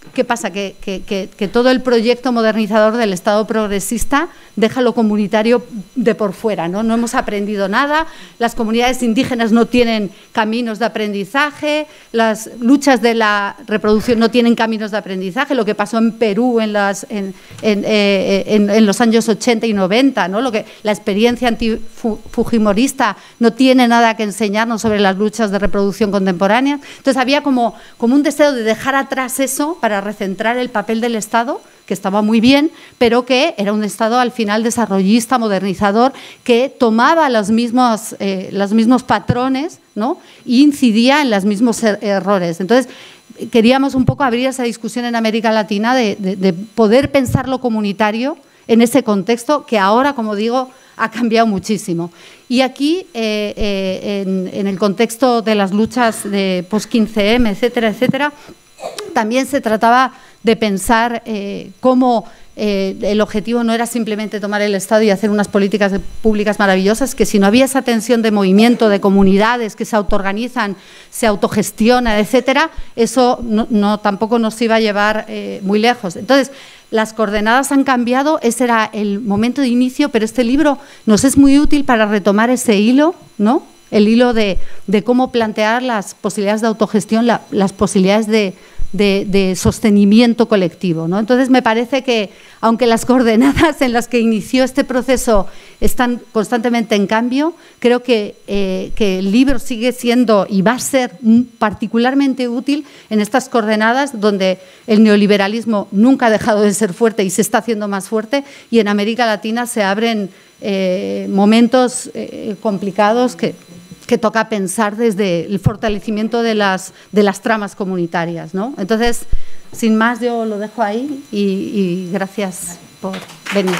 ¿qué pasa? Que, que, que, que todo el proyecto modernizador del Estado progresista deja lo comunitario de por fuera, ¿no? No hemos aprendido nada, las comunidades indígenas no tienen caminos de aprendizaje, las luchas de la reproducción no tienen caminos de aprendizaje, lo que pasó en Perú en, las, en, en, eh, en, en los años ochenta y noventa, ¿no? Lo que, la experiencia antifujimorista no tiene nada que enseñarnos sobre las luchas de reproducción contemporánea. Entonces había como, como un deseo de dejar atrás eso para recentrar el papel del Estado, que estaba muy bien, pero que era un Estado al final desarrollista, modernizador, que tomaba los mismos, eh, los mismos patrones, ¿no? E incidía en los mismos er errores. Entonces, queríamos un poco abrir esa discusión en América Latina de, de, de poder pensar lo comunitario en ese contexto que ahora, como digo, ha cambiado muchísimo. Y aquí, eh, eh, en, en el contexto de las luchas de post quince eme, etcétera, etcétera, también se trataba de pensar eh, cómo eh, el objetivo no era simplemente tomar el Estado y hacer unas políticas públicas maravillosas, que si no había esa tensión de movimiento, de comunidades que se autoorganizan, se autogestionan, etcétera, eso no, no, tampoco nos iba a llevar eh, muy lejos. Entonces, las coordenadas han cambiado, ese era el momento de inicio, pero este libro nos es muy útil para retomar ese hilo, ¿no? El hilo de, de cómo plantear las posibilidades de autogestión, la, las posibilidades de, de, de sostenimiento colectivo, ¿no? Entonces, me parece que, aunque las coordenadas en las que inició este proceso están constantemente en cambio, creo que, eh, que el libro sigue siendo y va a ser particularmente útil en estas coordenadas donde el neoliberalismo nunca ha dejado de ser fuerte y se está haciendo más fuerte, y en América Latina se abren eh, momentos eh, complicados que... que toca pensar desde el fortalecimiento de las, de las tramas comunitarias, ¿no? Entonces, sin más, yo lo dejo ahí y, y gracias por venir.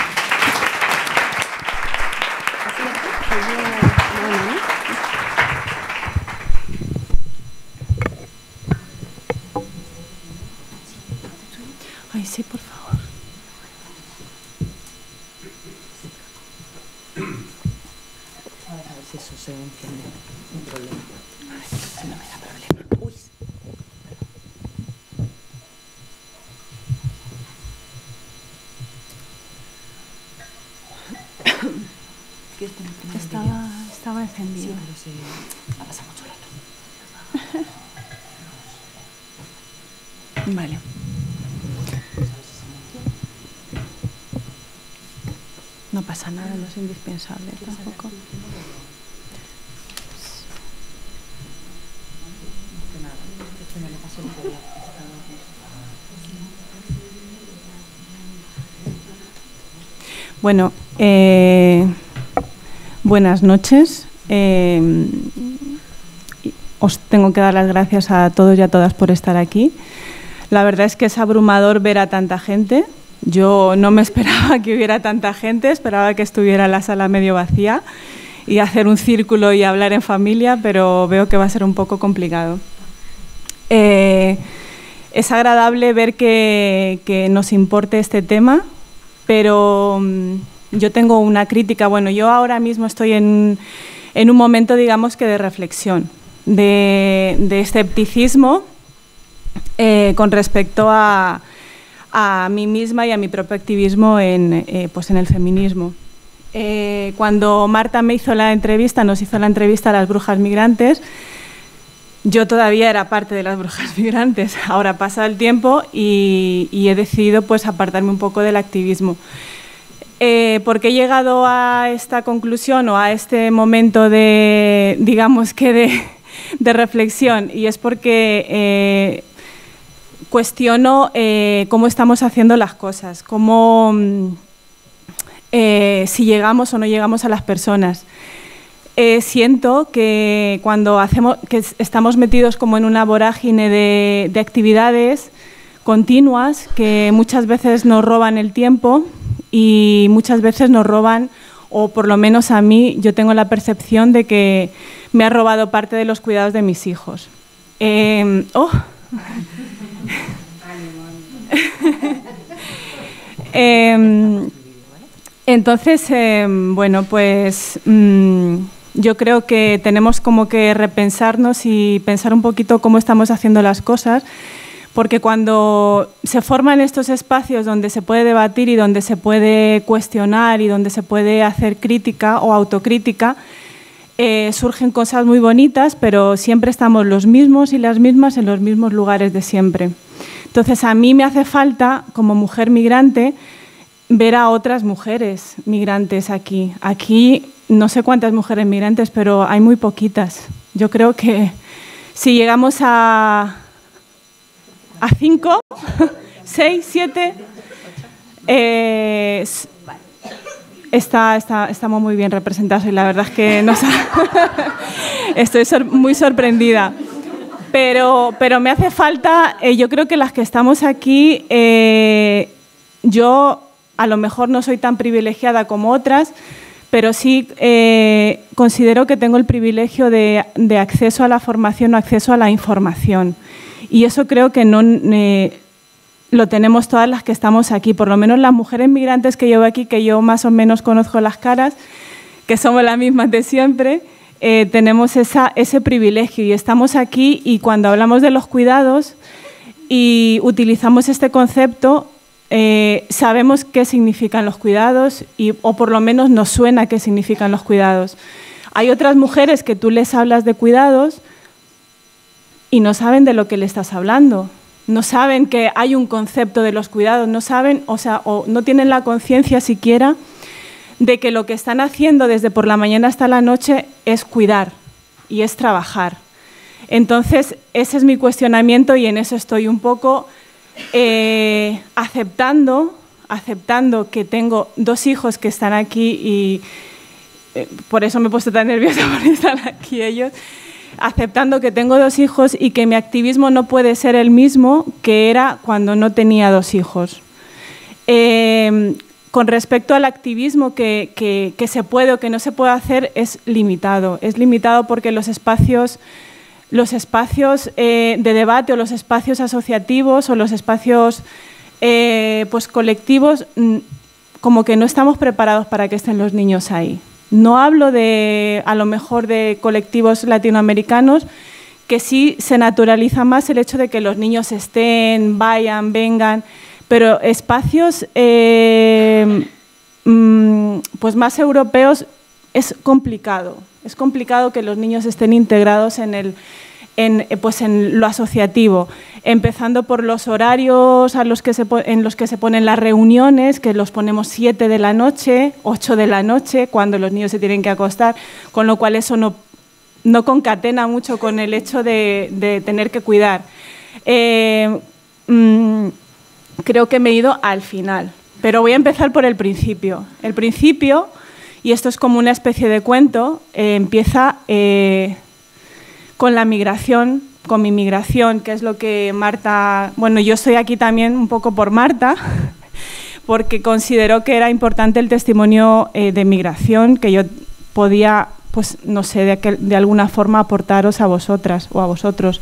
Ay, sí, por favor. Si eso se enciende, sin problema. Ay, no me da problema. Uy. Estaba, estaba encendido. Sí, pero se ha pasado mucho rato. Vale. No pasa nada, no es indispensable tampoco. Bueno, eh, buenas noches. Eh, os tengo que dar las gracias a todos y a todas por estar aquí. La verdad es que es abrumador ver a tanta gente. Yo no me esperaba que hubiera tanta gente, esperaba que estuviera la sala medio vacía y hacer un círculo y hablar en familia, pero veo que va a ser un poco complicado. Eh, es agradable ver que, que nos importe este tema, pero um, yo tengo una crítica. Bueno, yo ahora mismo estoy en, en un momento, digamos, que de reflexión, de, de escepticismo eh, con respecto a, a mí misma y a mi propio activismo en, eh, pues en el feminismo. Eh, cuando Marta me hizo la entrevista, nos hizo la entrevista a las brujas migrantes, yo todavía era parte de las brujas migrantes. Ahora pasa el tiempo y, y he decidido pues apartarme un poco del activismo. Eh, ¿Por qué he llegado a esta conclusión o a este momento de, digamos que de, de reflexión? Y es porque eh, cuestiono eh, cómo estamos haciendo las cosas, cómo, eh, si llegamos o no llegamos a las personas. Eh, siento que cuando hacemos, que estamos metidos como en una vorágine de, de actividades continuas que muchas veces nos roban el tiempo y muchas veces nos roban, o por lo menos a mí, yo tengo la percepción de que me ha robado parte de los cuidados de mis hijos. Eh, oh. eh, entonces, eh, bueno, pues... Mmm, yo creo que tenemos como que repensarnos y pensar un poquito cómo estamos haciendo las cosas, porque cuando se forman estos espacios donde se puede debatir y donde se puede cuestionar y donde se puede hacer crítica o autocrítica, eh, surgen cosas muy bonitas, pero siempre estamos los mismos y las mismas en los mismos lugares de siempre. Entonces, a mí me hace falta, como mujer migrante, ver a otras mujeres migrantes aquí. Aquí no sé cuántas mujeres migrantes, pero hay muy poquitas. Yo creo que si llegamos a, a cinco, seis, siete, eh, está, está, estamos muy bien representados y la verdad es que nos estoy sor muy sorprendida. Pero, pero me hace falta, eh, yo creo que las que estamos aquí, eh, yo a lo mejor no soy tan privilegiada como otras, pero sí eh, considero que tengo el privilegio de, de acceso a la formación o acceso a la información. Y eso creo que no eh, lo tenemos todas las que estamos aquí, por lo menos las mujeres migrantes que yo veo aquí, que yo más o menos conozco las caras, que somos las mismas de siempre, eh, tenemos esa, ese privilegio y estamos aquí y cuando hablamos de los cuidados y utilizamos este concepto, Eh, sabemos qué significan los cuidados y, o por lo menos nos suena qué significan los cuidados. Hay otras mujeres que tú les hablas de cuidados y no saben de lo que le estás hablando, no saben que hay un concepto de los cuidados, no saben, o sea, o no tienen la conciencia siquiera de que lo que están haciendo desde por la mañana hasta la noche es cuidar y es trabajar. Entonces, ese es mi cuestionamiento y en eso estoy un poco Eh, aceptando, aceptando que tengo dos hijos que están aquí y eh, por eso me he puesto tan nerviosa por estar aquí ellos, aceptando que tengo dos hijos y que mi activismo no puede ser el mismo que era cuando no tenía dos hijos. Eh, con respecto al activismo que, que, que se puede o que no se puede hacer, es limitado. Es limitado porque los espacios... Los espacios eh, de debate o los espacios asociativos o los espacios eh, pues colectivos, como que no estamos preparados para que estén los niños ahí. No hablo de, a lo mejor, de colectivos latinoamericanos, que sí se naturaliza más el hecho de que los niños estén, vayan, vengan, pero espacios eh, pues más europeos es complicado. Es complicado que los niños estén integrados en, el, en, pues en lo asociativo, empezando por los horarios a los que se, en los que se ponen las reuniones, que los ponemos siete de la noche, ocho de la noche, cuando los niños se tienen que acostar, con lo cual eso no, no concatena mucho con el hecho de, de tener que cuidar. Eh, mmm, creo que me he ido al final, pero voy a empezar por el principio. El principio... Y esto es como una especie de cuento, eh, empieza eh, con la migración, con mi migración, que es lo que Marta... Bueno, yo estoy aquí también un poco por Marta, porque consideró que era importante el testimonio eh, de migración, que yo podía, pues no sé, de, aquel, de alguna forma aportaros a vosotras o a vosotros.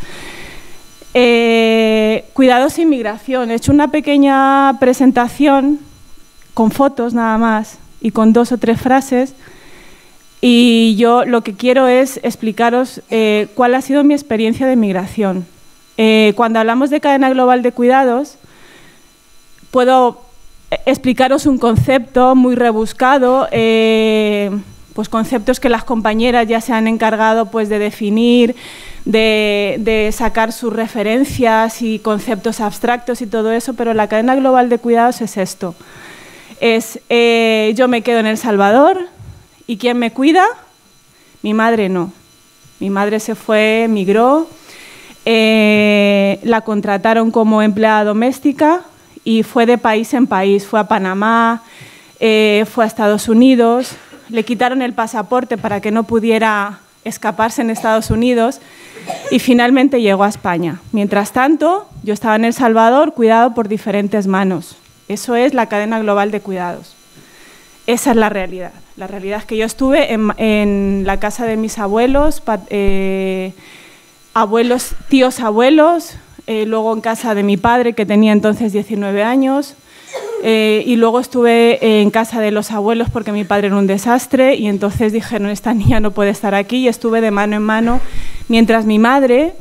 Eh, cuidados e inmigración. He hecho una pequeña presentación con fotos nada más, y con dos o tres frases, y yo lo que quiero es explicaros eh, cuál ha sido mi experiencia de migración. Eh, cuando hablamos de cadena global de cuidados, puedo explicaros un concepto muy rebuscado, eh, pues conceptos que las compañeras ya se han encargado pues, de definir, de, de sacar sus referencias y conceptos abstractos y todo eso, pero la cadena global de cuidados es esto. Es, eh, yo me quedo en El Salvador y ¿quién me cuida? Mi madre no. Mi madre se fue, migró, eh, la contrataron como empleada doméstica y fue de país en país. Fue a Panamá, eh, fue a Estados Unidos, le quitaron el pasaporte para que no pudiera escaparse en Estados Unidos y finalmente llegó a España. Mientras tanto, yo estaba en El Salvador cuidado por diferentes manos. Eso es la cadena global de cuidados. Esa es la realidad. La realidad es que yo estuve en, en la casa de mis abuelos, eh, abuelos, tíos abuelos, eh, luego en casa de mi padre, que tenía entonces diecinueve años, eh, y luego estuve en casa de los abuelos porque mi padre era un desastre, y entonces dijeron, esta niña no puede estar aquí, y estuve de mano en mano, mientras mi madre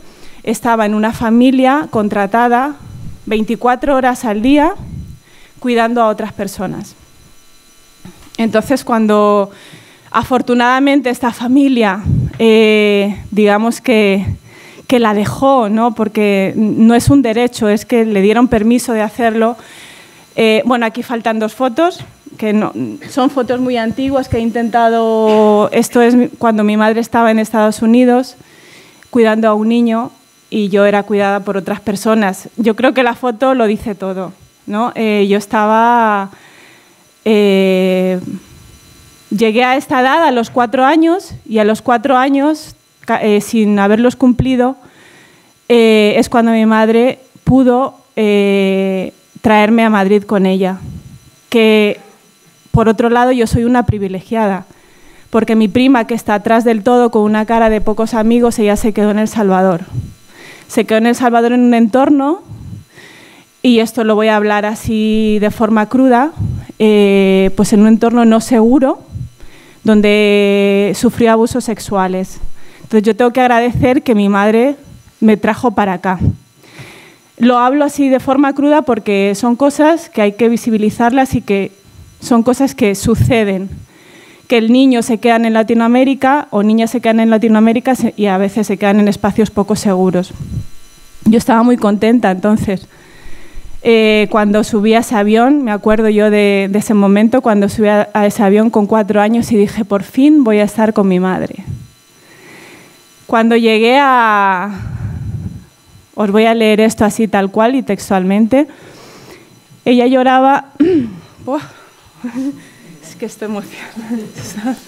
estaba en una familia contratada veinticuatro horas al día cuidando a otras personas. Entonces, cuando afortunadamente esta familia, eh, digamos que, que la dejó, ¿no? Porque no es un derecho, es que le dieron permiso de hacerlo. Eh, bueno, aquí faltan dos fotos, que no, son fotos muy antiguas que he intentado. Esto es cuando mi madre estaba en Estados Unidos cuidando a un niño y yo era cuidada por otras personas. Yo creo que la foto lo dice todo, ¿no? Eh, yo estaba... Eh, llegué a esta edad a los cuatro años y a los cuatro años, eh, sin haberlos cumplido, eh, es cuando mi madre pudo eh, traerme a Madrid con ella. Que, por otro lado, yo soy una privilegiada, porque mi prima, que está atrás del todo con una cara de pocos amigos, ella se quedó en El Salvador. Se quedó en El Salvador en un entorno, y esto lo voy a hablar así de forma cruda, eh, pues en un entorno no seguro, donde sufrió abusos sexuales. Entonces yo tengo que agradecer que mi madre me trajo para acá. Lo hablo así de forma cruda porque son cosas que hay que visibilizarlas y que son cosas que suceden. Que el niño se quedan en Latinoamérica o niñas se quedan en Latinoamérica y a veces se quedan en espacios poco seguros. Yo estaba muy contenta entonces. Eh, cuando subí a ese avión, me acuerdo yo de, de ese momento, cuando subí a, a ese avión con cuatro años y dije, por fin voy a estar con mi madre. Cuando llegué a... Os voy a leer esto así tal cual y textualmente. Ella lloraba... Oh, es que estoy emocionada.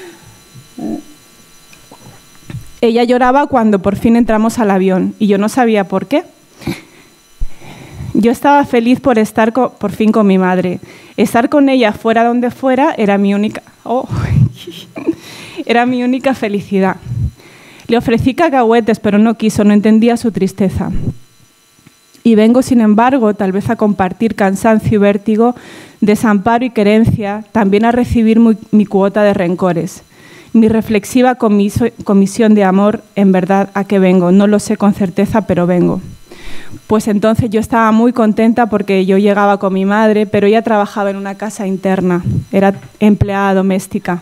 Ella lloraba cuando por fin entramos al avión y yo no sabía por qué. Yo estaba feliz por estar con, por fin con mi madre. Estar con ella fuera donde fuera era mi única, oh, era mi única felicidad. Le ofrecí cacahuetes, pero no quiso, no entendía su tristeza. Y vengo, sin embargo, tal vez a compartir cansancio y vértigo, desamparo y querencia, también a recibir mi, mi cuota de rencores. Mi reflexiva comiso, comisión de amor, en verdad, ¿a qué vengo? No lo sé con certeza, pero vengo. Pues entonces yo estaba muy contenta porque yo llegaba con mi madre, pero ella trabajaba en una casa interna, era empleada doméstica.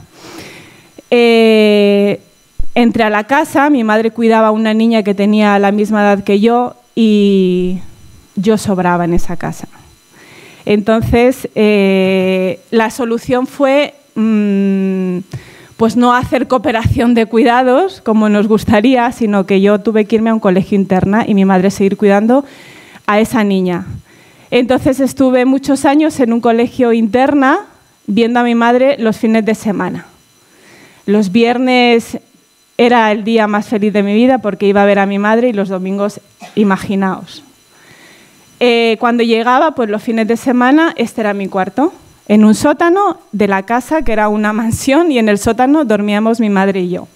Eh, entré a la casa, mi madre cuidaba a una niña que tenía la misma edad que yo y yo sobraba en esa casa. Entonces, eh, la solución fue... Mmm, pues no hacer cooperación de cuidados como nos gustaría, sino que yo tuve que irme a un colegio interna y mi madre seguir cuidando a esa niña. Entonces estuve muchos años en un colegio interna viendo a mi madre los fines de semana. Los viernes era el día más feliz de mi vida porque iba a ver a mi madre y los domingos, imaginaos. Eh, cuando llegaba, pues los fines de semana, este era mi cuarto. En un sótano de la casa, que era una mansión, y en el sótano dormíamos mi madre y yo.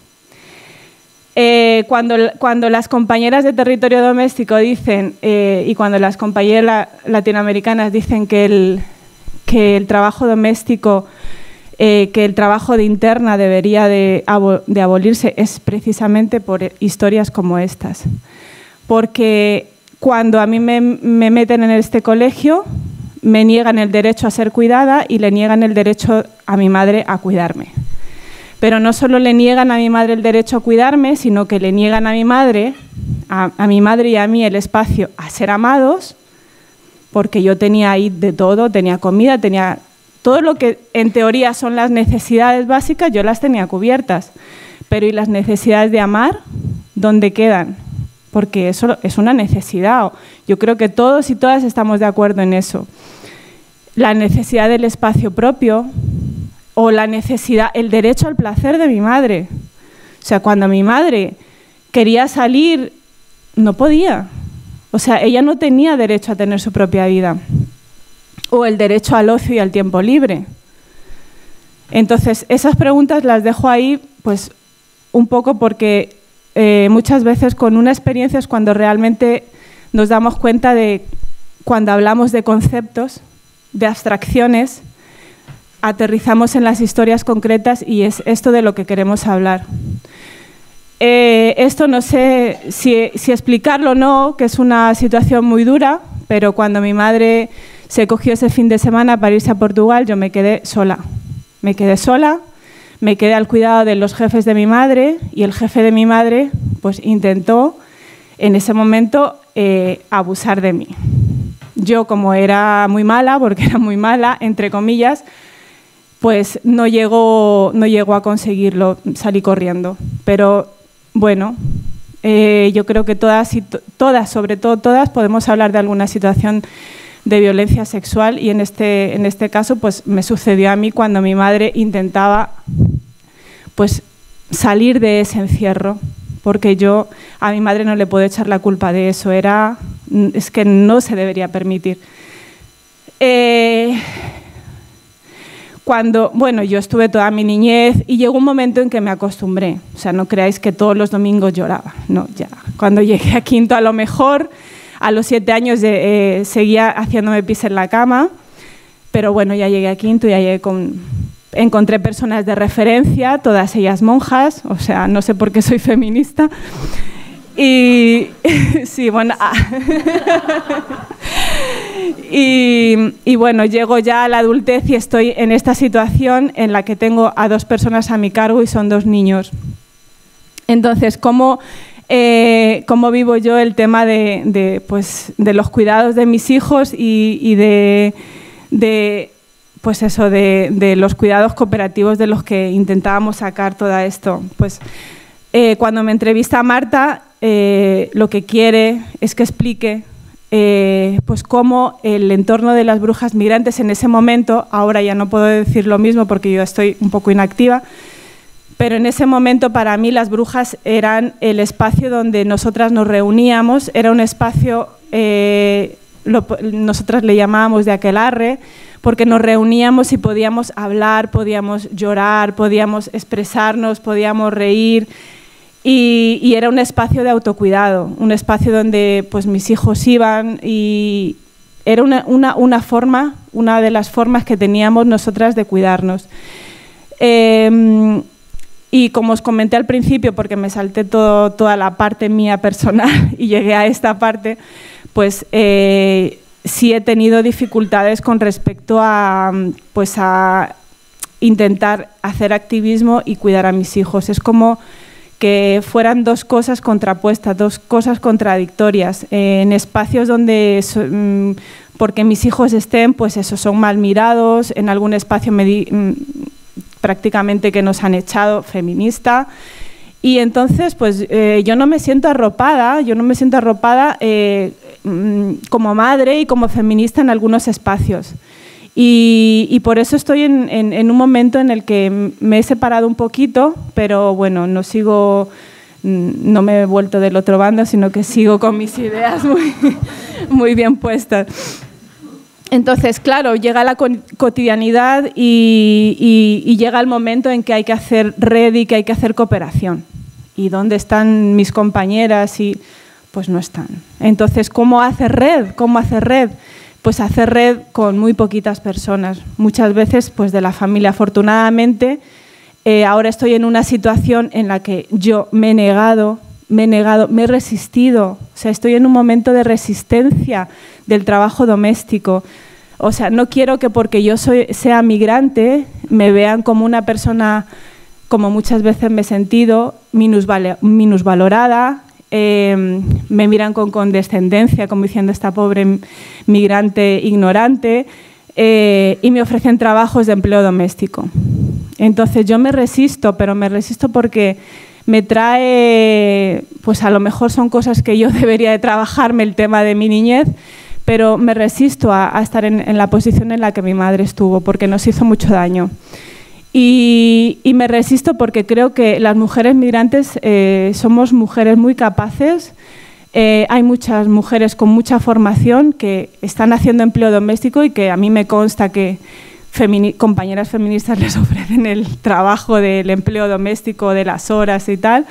Eh, cuando, cuando las compañeras de territorio doméstico dicen, eh, y cuando las compañeras latinoamericanas dicen que el, que el trabajo doméstico, eh, que el trabajo de interna debería de, abo, de abolirse, es precisamente por historias como estas. Porque cuando a mí me, me meten en este colegio, me niegan el derecho a ser cuidada y le niegan el derecho a mi madre a cuidarme. Pero no solo le niegan a mi madre el derecho a cuidarme, sino que le niegan a mi madre, a, a mi madre y a mí el espacio a ser amados, porque yo tenía ahí de todo, tenía comida, tenía todo lo que en teoría son las necesidades básicas, yo las tenía cubiertas. Pero ¿y las necesidades de amar? ¿Dónde quedan? Porque eso es una necesidad. Yo creo que todos y todas estamos de acuerdo en eso. La necesidad del espacio propio o la necesidad, el derecho al placer de mi madre. O sea, cuando mi madre quería salir, no podía. O sea, ella no tenía derecho a tener su propia vida. O el derecho al ocio y al tiempo libre. Entonces, esas preguntas las dejo ahí, pues, un poco porque eh, muchas veces con una experiencia es cuando realmente nos damos cuenta de, cuando hablamos de conceptos, de abstracciones, aterrizamos en las historias concretas y es esto de lo que queremos hablar. Eh, esto no sé si, si explicarlo o no, que es una situación muy dura, pero cuando mi madre se cogió ese fin de semana para irse a Portugal, yo me quedé sola. Me quedé sola, me quedé al cuidado de los jefes de mi madre y el jefe de mi madre pues intentó en ese momento eh, abusar de mí. Yo, como era muy mala, porque era muy mala, entre comillas, pues no llegó, no llegó a conseguirlo, salí corriendo. Pero bueno, eh, yo creo que todas, y todas, sobre todo todas, podemos hablar de alguna situación de violencia sexual y en este, en este caso pues me sucedió a mí cuando mi madre intentaba pues salir de ese encierro, porque yo a mi madre no le puedo echar la culpa de eso, era, es que no se debería permitir. Eh, Cuando, bueno, yo estuve toda mi niñez y llegó un momento en que me acostumbré. O sea, no creáis que todos los domingos lloraba. No, ya. Cuando llegué a quinto, a lo mejor, a los siete años eh, seguía haciéndome pis en la cama. Pero bueno, ya llegué a quinto, ya llegué con... Encontré personas de referencia, todas ellas monjas. O sea, no sé por qué soy feminista. Y sí, bueno... Ah. Y, y bueno, llego ya a la adultez y estoy en esta situación en la que tengo a dos personas a mi cargo y son dos niños. Entonces, ¿cómo, eh, cómo vivo yo el tema de, de, pues, de los cuidados de mis hijos y, y de, de, pues eso, de, de los cuidados cooperativos de los que intentábamos sacar todo esto? Pues eh, cuando me entrevista Marta, eh, lo que quiere es que explique Eh, pues cómo el entorno de las brujas migrantes en ese momento, ahora ya no puedo decir lo mismo porque yo estoy un poco inactiva, pero en ese momento para mí las brujas eran el espacio donde nosotras nos reuníamos, era un espacio, eh, lo, nosotras le llamábamos de aquelarre, porque nos reuníamos y podíamos hablar, podíamos llorar, podíamos expresarnos, podíamos reír. Y, y era un espacio de autocuidado, un espacio donde pues, mis hijos iban y era una, una, una forma, una de las formas que teníamos nosotras de cuidarnos. Eh, y como os comenté al principio, porque me salté todo, toda la parte mía personal y llegué a esta parte, pues eh, sí he tenido dificultades con respecto a, pues, a intentar hacer activismo y cuidar a mis hijos. Es como que fueran dos cosas contrapuestas, dos cosas contradictorias, eh, en espacios donde, mm, porque mis hijos estén, pues eso, son mal mirados, en algún espacio me di, mm, prácticamente que nos han echado, feminista, y entonces pues eh, yo no me siento arropada, yo no me siento arropada eh, mm, como madre y como feminista en algunos espacios. Y, y por eso estoy en, en, en un momento en el que me he separado un poquito, pero bueno, no sigo, no me he vuelto del otro bando, sino que sigo con mis ideas muy, muy bien puestas. Entonces, claro, llega la cotidianidad y, y, y llega el momento en que hay que hacer red y que hay que hacer cooperación. ¿Y dónde están mis compañeras? Y pues no están. Entonces, ¿cómo hacer red? ¿Cómo hacer red? Pues hacer red con muy poquitas personas, muchas veces pues de la familia. Afortunadamente, eh, ahora estoy en una situación en la que yo me he negado, me he negado, me he resistido, o sea, estoy en un momento de resistencia del trabajo doméstico. O sea, no quiero que porque yo soy, sea migrante me vean como una persona, como muchas veces me he sentido, minusvalorada. Eh, me miran con condescendencia, como diciendo esta pobre migrante ignorante, eh, y me ofrecen trabajos de empleo doméstico. Entonces yo me resisto, pero me resisto porque me trae, pues a lo mejor son cosas que yo debería de trabajarme, el tema de mi niñez, pero me resisto a, a estar en, en la posición en la que mi madre estuvo, porque nos hizo mucho daño. Y, y me resisto porque creo que las mujeres migrantes eh, somos mujeres muy capaces. Eh, hay muchas mujeres con mucha formación que están haciendo empleo doméstico y que a mí me consta que femini compañeras feministas les ofrecen el trabajo del empleo doméstico, de las horas y tal.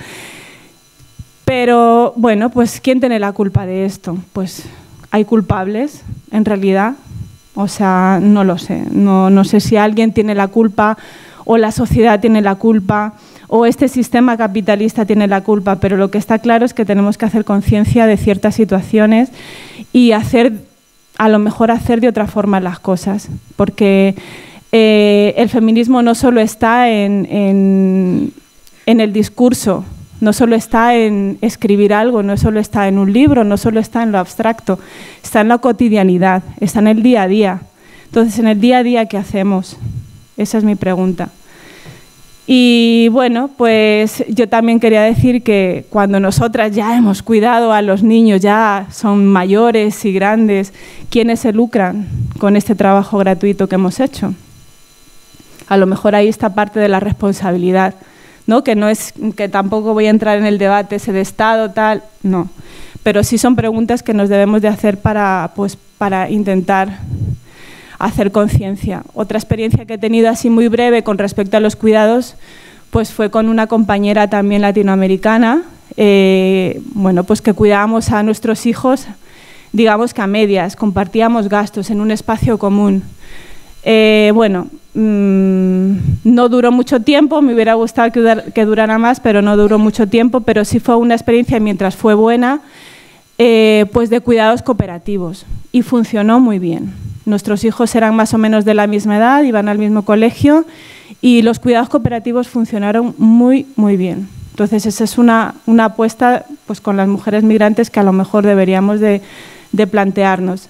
Pero bueno, pues ¿quién tiene la culpa de esto? Pues hay culpables, en realidad. O sea, no lo sé. No, no sé si alguien tiene la culpa o la sociedad tiene la culpa, o este sistema capitalista tiene la culpa, pero lo que está claro es que tenemos que hacer conciencia de ciertas situaciones y hacer, a lo mejor hacer de otra forma las cosas, porque eh, el feminismo no solo está en, en, en el discurso, no solo está en escribir algo, no solo está en un libro, no solo está en lo abstracto, está en la cotidianidad, está en el día a día. Entonces, en el día a día, ¿qué hacemos? Esa es mi pregunta. Y bueno, pues yo también quería decir que cuando nosotras ya hemos cuidado a los niños, ya son mayores y grandes, ¿quiénes se lucran con este trabajo gratuito que hemos hecho? A lo mejor ahí está parte de la responsabilidad, ¿no? Que no es, que tampoco voy a entrar en el debate ese de Estado, tal, no. Pero sí son preguntas que nos debemos de hacer para, pues, para intentar hacer conciencia. Otra experiencia que he tenido así muy breve con respecto a los cuidados, pues fue con una compañera también latinoamericana, eh, bueno, pues que cuidábamos a nuestros hijos, digamos que a medias, compartíamos gastos en un espacio común. Eh, bueno, mmm, no duró mucho tiempo, me hubiera gustado que, dur que durara más, pero no duró mucho tiempo, pero sí fue una experiencia, mientras fue buena, eh, pues de cuidados cooperativos, y funcionó muy bien. Nuestros hijos eran más o menos de la misma edad, iban al mismo colegio, y los cuidados cooperativos funcionaron muy, muy bien. Entonces, esa es una, una apuesta, pues, con las mujeres migrantes que a lo mejor deberíamos de, de plantearnos.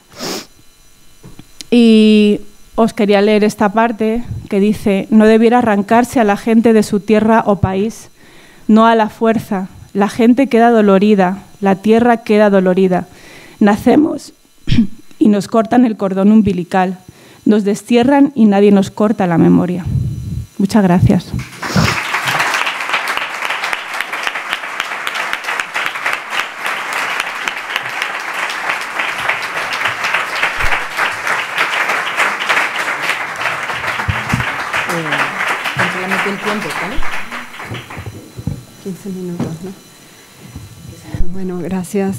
Y os quería leer esta parte que dice: no debiera arrancarse a la gente de su tierra o país, no a la fuerza. La gente queda dolorida, la tierra queda dolorida. Nacemos y nos cortan el cordón umbilical, nos destierran y nadie nos corta la memoria. Muchas gracias. Controlamos el tiempo, ¿vale? quince minutos, ¿no? Bueno, gracias.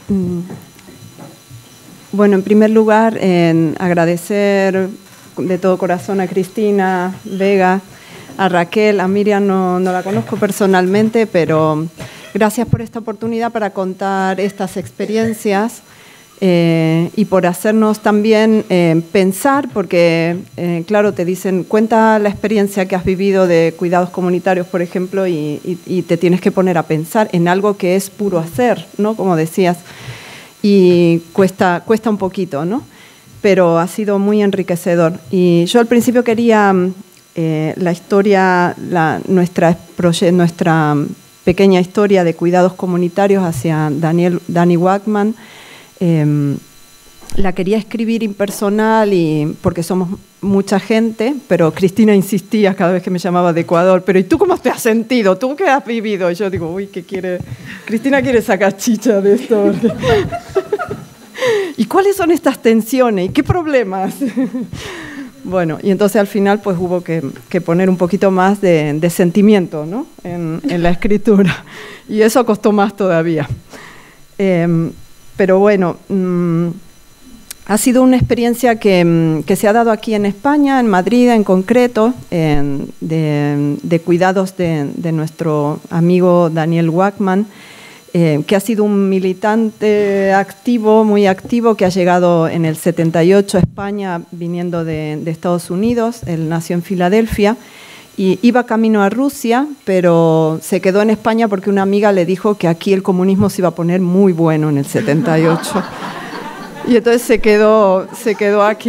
Bueno, en primer lugar, en agradecer de todo corazón a Cristina Vega, a Raquel, a Miriam no, no la conozco personalmente, pero gracias por esta oportunidad para contar estas experiencias eh, y por hacernos también eh, pensar, porque eh, claro, te dicen, cuenta la experiencia que has vivido de cuidados comunitarios, por ejemplo, y, y, y te tienes que poner a pensar en algo que es puro hacer, ¿no? Como decías, y cuesta, cuesta un poquito, ¿no? Pero ha sido muy enriquecedor. Y yo al principio quería eh, la historia, la, nuestra, nuestra pequeña historia de cuidados comunitarios hacia Daniel, Danny Wackman, eh, la quería escribir impersonal y, porque somos mucha gente, pero Cristina insistía cada vez que me llamaba de Ecuador, pero ¿y tú cómo te has sentido? ¿Tú qué has vivido? Y yo digo, uy, ¿qué quiere? Cristina quiere sacar chicha de esto. ¿Y cuáles son estas tensiones? ¿Y qué problemas? Bueno, y entonces al final pues hubo que, que poner un poquito más de, de sentimiento, ¿no? en, en la escritura, y eso costó más todavía. Eh, pero bueno, mmm, ha sido una experiencia que, que se ha dado aquí en España, en Madrid en concreto, en, de, de cuidados de, de nuestro amigo Daniel Wackman, eh, que ha sido un militante activo, muy activo, que ha llegado en el setenta y ocho a España viniendo de, de Estados Unidos. Él nació en Filadelfia y iba camino a Rusia, pero se quedó en España porque una amiga le dijo que aquí el comunismo se iba a poner muy bueno en el setenta y ocho. Y entonces se quedó, se quedó aquí.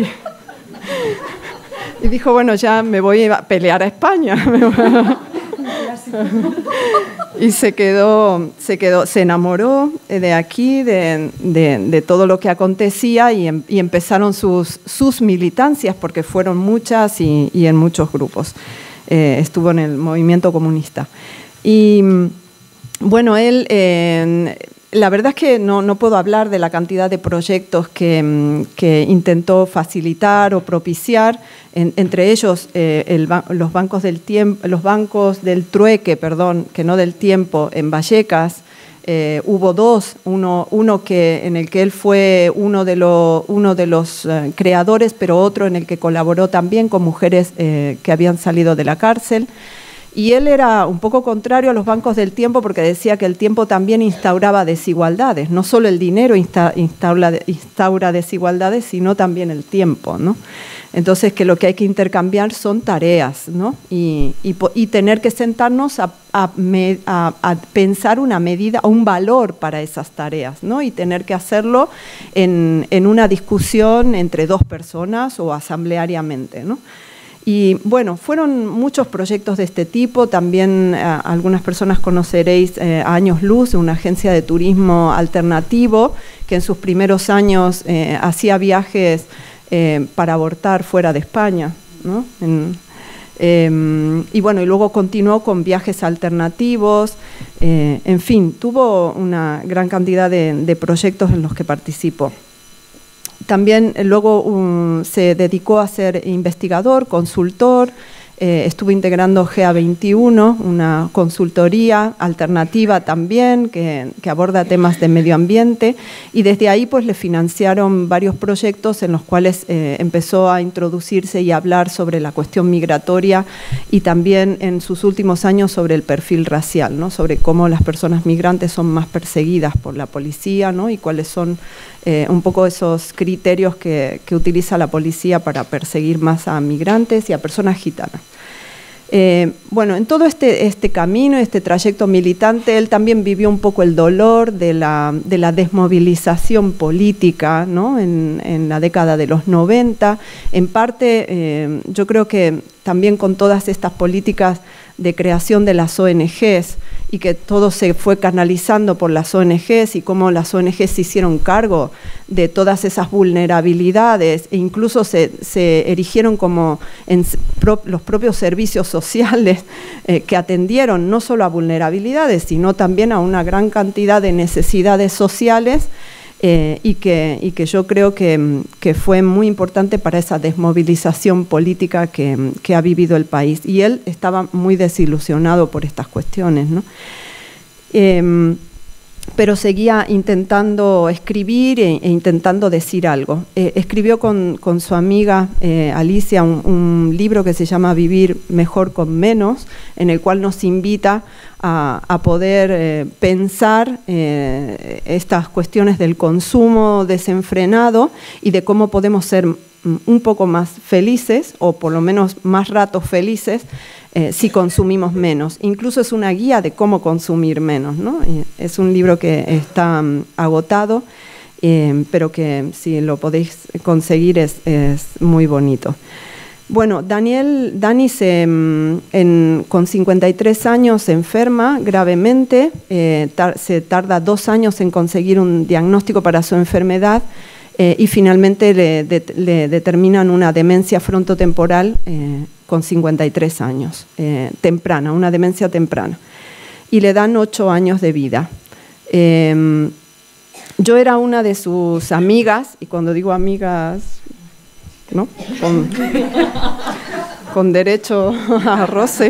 Y dijo, bueno, ya me voy a pelear a España. Y se quedó, se quedó, se enamoró de aquí, de, de, de todo lo que acontecía, y, em, y empezaron sus, sus militancias, porque fueron muchas y, y en muchos grupos. Eh, estuvo en el movimiento comunista. Y bueno, él... Eh, La verdad es que no, no puedo hablar de la cantidad de proyectos que, que intentó facilitar o propiciar, en, entre ellos eh, el, los, bancos del tiempo, los bancos del trueque, perdón, que no del tiempo, en Vallecas. Eh, hubo dos, uno, uno que, en el que él fue uno de, lo, uno de los eh, creadores, pero otro en el que colaboró también con mujeres eh, que habían salido de la cárcel. Y él era un poco contrario a los bancos del tiempo porque decía que el tiempo también instauraba desigualdades. No solo el dinero insta, instaura, instaura desigualdades, sino también el tiempo, ¿no? Entonces, que lo que hay que intercambiar son tareas, ¿no? Y, y, y tener que sentarnos a, a, a, a pensar una medida, un valor para esas tareas, ¿no? Y tener que hacerlo en, en una discusión entre dos personas o asambleariamente, ¿no? Y bueno, fueron muchos proyectos de este tipo. También eh, algunas personas conoceréis eh, a Años Luz, una agencia de turismo alternativo que en sus primeros años eh, hacía viajes Eh, para abortar fuera de España, ¿no? En, eh, y bueno, y luego continuó con viajes alternativos, eh, en fin, tuvo una gran cantidad de, de proyectos en los que participó. También eh, luego um, se dedicó a ser investigador, consultor, eh, estuvo integrando G A veintiuno, una consultoría alternativa también que, que aborda temas de medio ambiente, y desde ahí pues le financiaron varios proyectos en los cuales eh, empezó a introducirse y a hablar sobre la cuestión migratoria y también en sus últimos años sobre el perfil racial, ¿no? Sobre cómo las personas migrantes son más perseguidas por la policía, ¿no? Y cuáles son eh, un poco esos criterios que, que utiliza la policía para perseguir más a migrantes y a personas gitanas. Eh, bueno, en todo este, este camino, este trayecto militante, él también vivió un poco el dolor de la, de la desmovilización política, ¿no? en, en la década de los noventa. En parte, eh, yo creo que también con todas estas políticas de creación de las O N Ges y que todo se fue canalizando por las O N Ges y cómo las O N Ges se hicieron cargo de todas esas vulnerabilidades e incluso se, se erigieron como en pro, los propios servicios sociales eh, que atendieron no solo a vulnerabilidades, sino también a una gran cantidad de necesidades sociales. Eh, y, que, y que yo creo que, que fue muy importante para esa desmovilización política que, que ha vivido el país. Y él estaba muy desilusionado por estas cuestiones, ¿no? Eh, pero seguía intentando escribir e, e intentando decir algo. Eh, escribió con, con su amiga eh, Alicia un, un libro que se llama Vivir mejor con menos, en el cual nos invita a, a poder eh, pensar eh, estas cuestiones del consumo desenfrenado y de cómo podemos ser un poco más felices, o por lo menos más ratos felices, eh, si consumimos menos. Incluso es una guía de cómo consumir menos, ¿no? Es un libro que está um, agotado, eh, pero que si lo podéis conseguir es, es muy bonito. Bueno, Daniel, Dani se, en, con cincuenta y tres años se enferma gravemente, eh, tar, se tarda dos años en conseguir un diagnóstico para su enfermedad. Eh, y finalmente le, de, le determinan una demencia frontotemporal eh, con cincuenta y tres años, eh, temprana, una demencia temprana. Y le dan ocho años de vida. Eh, yo era una de sus amigas, y cuando digo amigas, ¿no? Con, con derecho a roce,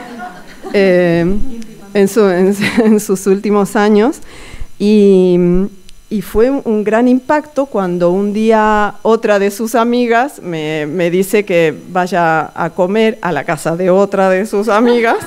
eh, en, su, en, en sus últimos años, y... Y fue un gran impacto cuando un día otra de sus amigas me, me dice que vaya a comer a la casa de otra de sus amigas.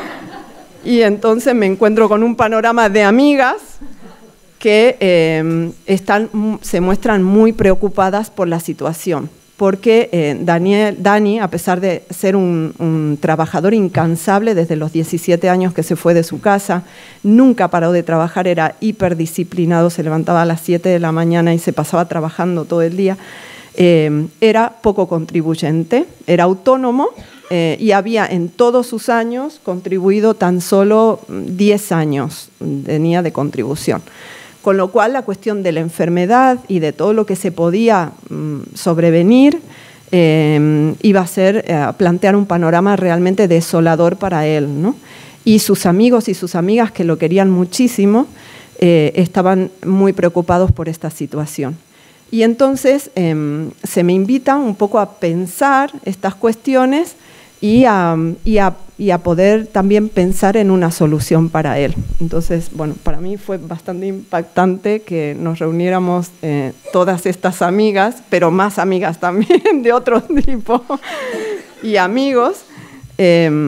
Y entonces me encuentro con un panorama de amigas que eh, están, se muestran muy preocupadas por la situación. Porque eh, Daniel, Dani, a pesar de ser un, un trabajador incansable desde los diecisiete años que se fue de su casa, nunca paró de trabajar, era hiperdisciplinado, se levantaba a las siete de la mañana y se pasaba trabajando todo el día, eh, era poco contribuyente, era autónomo eh, y había en todos sus años contribuido tan solo diez años, tenía de contribución. Con lo cual, la cuestión de la enfermedad y de todo lo que se podía mmm, sobrevenir eh, iba a ser eh, plantear un panorama realmente desolador para él, ¿no? Y sus amigos y sus amigas, que lo querían muchísimo, eh, estaban muy preocupados por esta situación. Y entonces eh, se me invita un poco a pensar estas cuestiones y a, y, a, y a poder también pensar en una solución para él. Entonces, bueno, para mí fue bastante impactante que nos reuniéramos eh, todas estas amigas, pero más amigas también de otro tipo, y amigos, eh,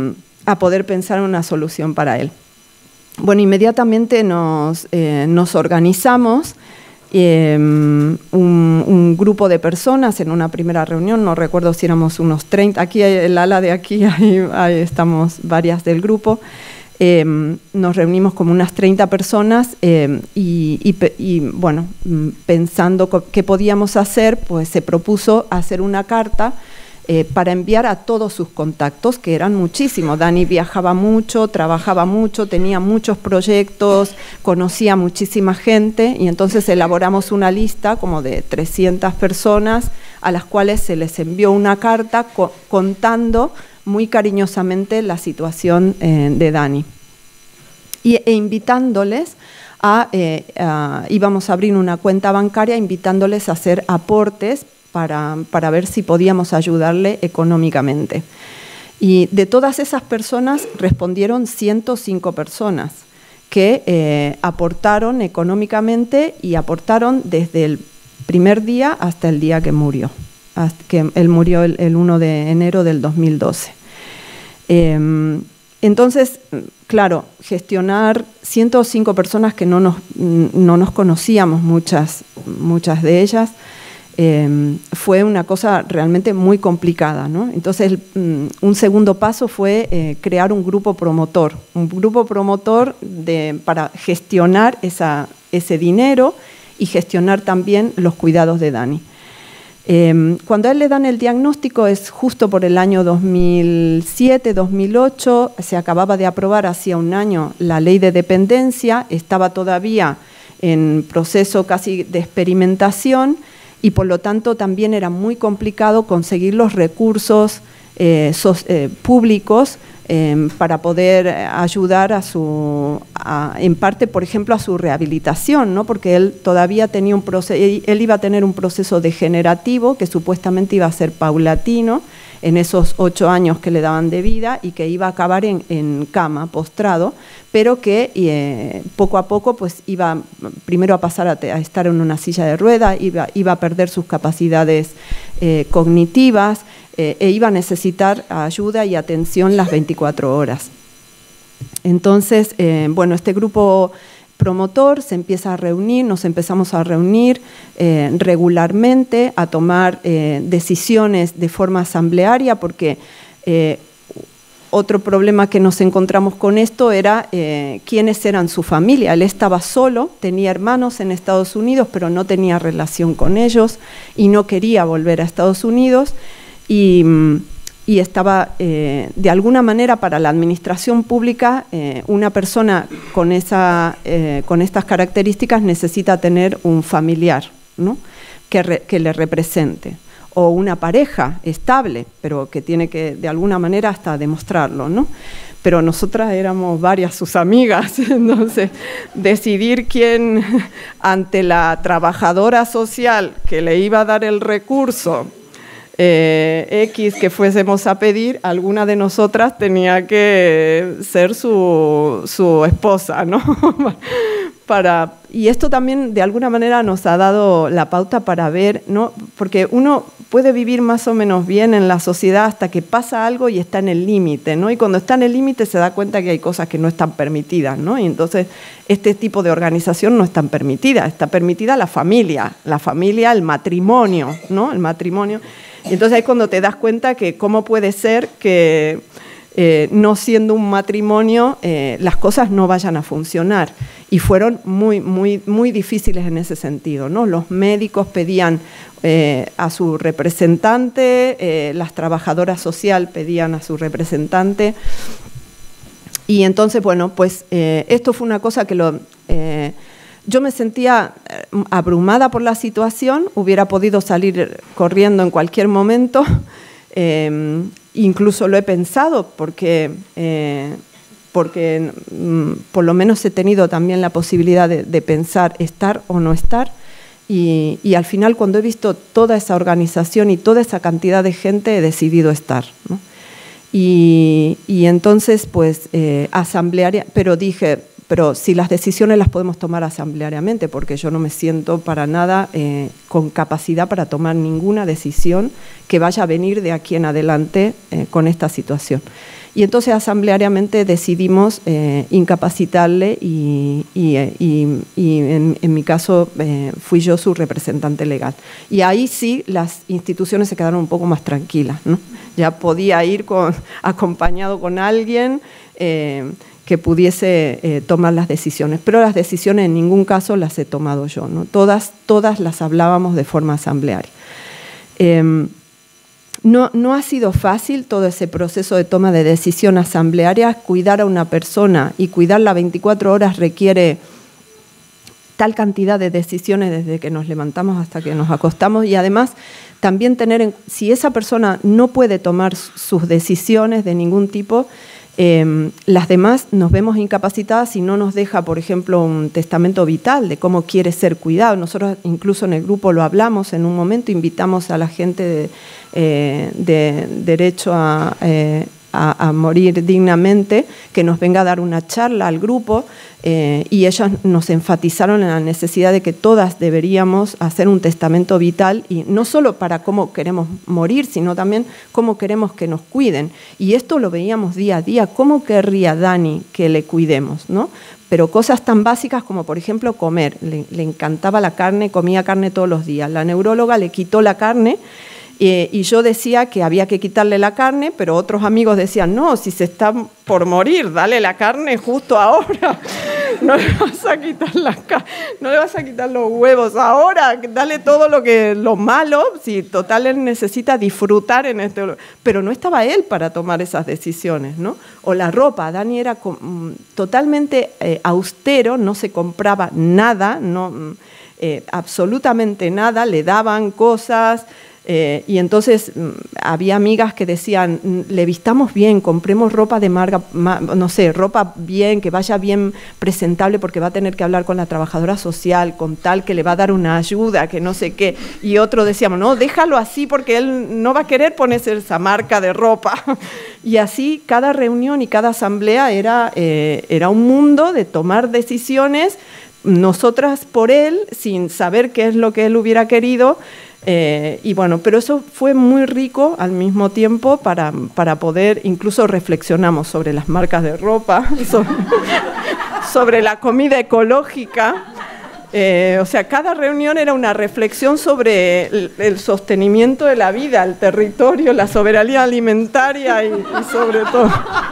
a poder pensar una solución para él. Bueno, inmediatamente nos, eh, nos organizamos, eh, un, un grupo de personas en una primera reunión, no recuerdo si éramos unos treinta, aquí el ala de aquí, ahí, ahí estamos varias del grupo. Eh, nos reunimos como unas treinta personas eh, y, y, y, bueno, pensando qué podíamos hacer, pues se propuso hacer una carta eh, para enviar a todos sus contactos, que eran muchísimos. Dani viajaba mucho, trabajaba mucho, tenía muchos proyectos, conocía muchísima gente, y entonces elaboramos una lista como de trescientas personas a las cuales se les envió una carta co contando muy cariñosamente la situación eh, de Dani. Y, e invitándoles a, eh, a, íbamos a abrir una cuenta bancaria, invitándoles a hacer aportes para, para ver si podíamos ayudarle económicamente. Y de todas esas personas respondieron ciento cinco personas que eh, aportaron económicamente y aportaron desde el primer día hasta el día que murió. Hasta que él murió el, el primero de enero del dos mil doce. Eh, entonces, claro, gestionar ciento cinco personas que no nos, no nos conocíamos, muchas, muchas de ellas, eh, fue una cosa realmente muy complicada, ¿no? Entonces, el, un segundo paso fue eh, crear un grupo promotor, un grupo promotor de, para gestionar esa, ese dinero y gestionar también los cuidados de Dani. Eh, cuando a él le dan el diagnóstico es justo por el año dos mil siete, dos mil ocho, se acababa de aprobar hacía un año la ley de dependencia, estaba todavía en proceso casi de experimentación y por lo tanto también era muy complicado conseguir los recursos eh, so, eh, públicos Eh, para poder ayudar a su, a, en parte, por ejemplo, a su rehabilitación, ¿no? Porque él todavía tenía un proceso, él iba a tener un proceso degenerativo que supuestamente iba a ser paulatino en esos ocho años que le daban de vida y que iba a acabar en, en cama, postrado, pero que eh, poco a poco pues iba primero a pasar a, a estar en una silla de ruedas, iba, iba a perder sus capacidades eh, cognitivas, Eh, e iba a necesitar ayuda y atención las veinticuatro horas. Entonces, eh, bueno, este grupo promotor se empieza a reunir, nos empezamos a reunir eh, regularmente, a tomar eh, decisiones de forma asamblearia, porque eh, otro problema que nos encontramos con esto era eh, quiénes eran su familia. Él estaba solo, tenía hermanos en Estados Unidos, pero no tenía relación con ellos y no quería volver a Estados Unidos. Y, y estaba, eh, de alguna manera, para la administración pública, eh, una persona con, esa, eh, con estas características necesita tener un familiar, ¿no? que, re, que le represente, o una pareja estable, pero que tiene que, de alguna manera, hasta demostrarlo, ¿no? Pero nosotras éramos varias sus amigas, entonces decidir quién, ante la trabajadora social que le iba a dar el recurso, Eh, X que fuésemos a pedir, alguna de nosotras tenía que ser su, su esposa, ¿no? Para, y esto también de alguna manera nos ha dado la pauta para ver, ¿no? Porque uno puede vivir más o menos bien en la sociedad hasta que pasa algo y está en el límite, ¿no? Y cuando está en el límite se da cuenta que hay cosas que no están permitidas, ¿no? Y entonces este tipo de organización no está permitida, está permitida la familia, la familia, el matrimonio, ¿no? El matrimonio. Entonces ahí es cuando te das cuenta que cómo puede ser que eh, no siendo un matrimonio eh, las cosas no vayan a funcionar. Y fueron muy, muy, muy difíciles en ese sentido, ¿no? Los médicos pedían eh, a su representante, eh, las trabajadoras sociales pedían a su representante. Y entonces, bueno, pues eh, esto fue una cosa que lo... Eh, Yo me sentía abrumada por la situación, hubiera podido salir corriendo en cualquier momento, eh, incluso lo he pensado porque, eh, porque mm, por lo menos he tenido también la posibilidad de, de pensar estar o no estar y, y al final cuando he visto toda esa organización y toda esa cantidad de gente he decidido estar, ¿no? Y, y entonces pues eh, asamblearia, pero dije... Pero si las decisiones las podemos tomar asambleariamente, porque yo no me siento para nada eh, con capacidad para tomar ninguna decisión que vaya a venir de aquí en adelante eh, con esta situación. Y entonces asambleariamente decidimos eh, incapacitarle y, y, y, y en, en mi caso eh, fui yo su representante legal. Y ahí sí las instituciones se quedaron un poco más tranquilas, ¿no? Ya podía ir con, acompañado con alguien eh, que pudiese eh, tomar las decisiones, pero las decisiones en ningún caso las he tomado yo, ¿no? Todas, todas las hablábamos de forma asamblearia. Eh, No, no ha sido fácil todo ese proceso de toma de decisión asamblearia. Cuidar a una persona y cuidarla veinticuatro horas requiere tal cantidad de decisiones desde que nos levantamos hasta que nos acostamos, y además también tener, en, si esa persona no puede tomar sus decisiones de ningún tipo, eh, las demás nos vemos incapacitadas y no nos deja, por ejemplo, un testamento vital de cómo quiere ser cuidado. Nosotros incluso en el grupo lo hablamos en un momento, invitamos a la gente de, eh, de derecho a, eh, a, a morir dignamente que nos venga a dar una charla al grupo, eh, y ellas nos enfatizaron en la necesidad de que todas deberíamos hacer un testamento vital, y no solo para cómo queremos morir, sino también cómo queremos que nos cuiden. Y esto lo veíamos día a día. ¿Cómo querría Dani que le cuidemos, ¿no? Pero cosas tan básicas como, por ejemplo, comer. Le, le encantaba la carne, comía carne todos los días. La neuróloga le quitó la carne, Eh, y yo decía que había que quitarle la carne, pero otros amigos decían, no, si se está por morir, dale la carne justo ahora. No le vas a quitar la no le vas a quitar los huevos ahora, dale todo lo que lo malo, si total él necesita disfrutar en este. Pero no estaba él para tomar esas decisiones, ¿no? O la ropa, Dani era totalmente eh, austero, no se compraba nada, no, eh, absolutamente nada, le daban cosas. Eh, y entonces había amigas que decían, le vistamos bien, compremos ropa de marca, ma, no sé, ropa bien, que vaya bien presentable, porque va a tener que hablar con la trabajadora social, con tal que le va a dar una ayuda, que no sé qué. Y otro decíamos, no, déjalo así porque él no va a querer ponerse esa marca de ropa. Y así cada reunión y cada asamblea era, eh, era un mundo de tomar decisiones, nosotras por él, sin saber qué es lo que él hubiera querido. Eh, y bueno, pero eso fue muy rico al mismo tiempo para, para poder, incluso reflexionamos sobre las marcas de ropa, sobre, sobre la comida ecológica. Eh, o sea, cada reunión era una reflexión sobre el, el sostenimiento de la vida, el territorio, la soberanía alimentaria y, y sobre todo.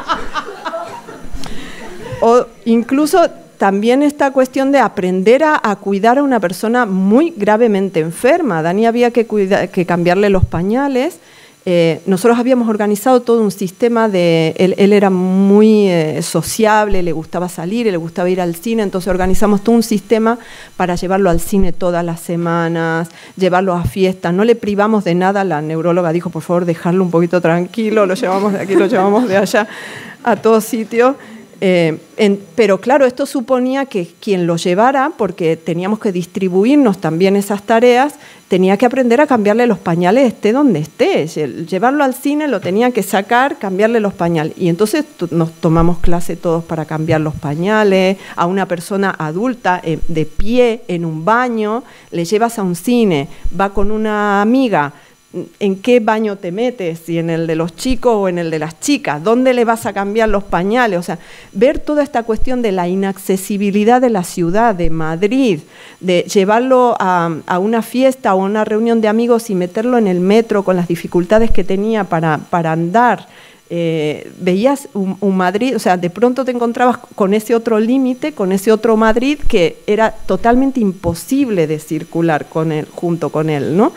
O incluso también esta cuestión de aprender a, a cuidar a una persona muy gravemente enferma. Dani había que, cuidar, que cambiarle los pañales. Eh, nosotros habíamos organizado todo un sistema de... Él, él era muy eh, sociable, le gustaba salir, le gustaba ir al cine, entonces organizamos todo un sistema para llevarlo al cine todas las semanas, llevarlo a fiestas. No le privamos de nada. La neuróloga dijo, por favor, dejarlo un poquito tranquilo, lo llevamos de aquí, lo llevamos de allá, a todos sitios. Eh, en, pero claro, esto suponía que quien lo llevara, porque teníamos que distribuirnos también esas tareas, tenía que aprender a cambiarle los pañales esté donde esté. Llevarlo al cine lo tenía que sacar, cambiarle los pañales. Y entonces nos tomamos clase todos para cambiar los pañales. A una persona adulta eh, de pie en un baño, le llevas a un cine, va con una amiga. ¿En qué baño te metes? ¿Si en el de los chicos o en el de las chicas? ¿Dónde le vas a cambiar los pañales? O sea, ver toda esta cuestión de la inaccesibilidad de la ciudad, de Madrid, de llevarlo a, a una fiesta o a una reunión de amigos y meterlo en el metro con las dificultades que tenía para, para andar. Eh, veías un, un Madrid, o sea, de pronto te encontrabas con ese otro límite, con ese otro Madrid que era totalmente imposible de circular con él, junto con él, ¿no?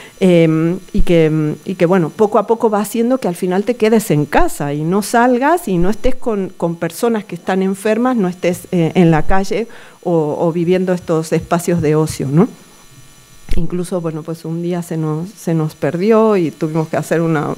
Eh, y, que, y que, bueno, poco a poco va haciendo que al final te quedes en casa y no salgas y no estés con, con personas que están enfermas, no estés eh, en la calle o, o viviendo estos espacios de ocio, ¿no? Incluso, bueno, pues un día se nos, se nos perdió y tuvimos que hacer una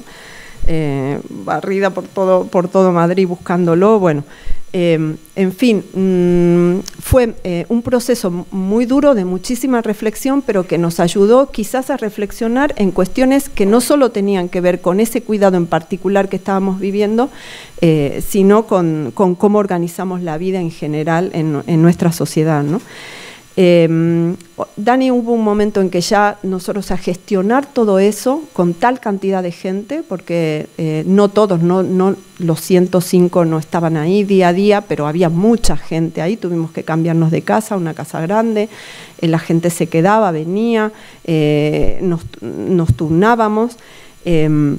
eh, barrida por todo, por todo Madrid buscándolo, bueno. Eh, en fin, mmm, fue eh, un proceso muy duro de muchísima reflexión, pero que nos ayudó quizás a reflexionar en cuestiones que no solo tenían que ver con ese cuidado en particular que estábamos viviendo, eh, sino con, con cómo organizamos la vida en general en, en nuestra sociedad, ¿no? Eh, Dani, hubo un momento en que ya nosotros a gestionar todo eso con tal cantidad de gente, porque eh, no todos, no, no, los ciento cinco no estaban ahí día a día, pero había mucha gente ahí, tuvimos que cambiarnos de casa, una casa grande, eh, la gente se quedaba, venía, eh, nos, nos turnábamos. Eh,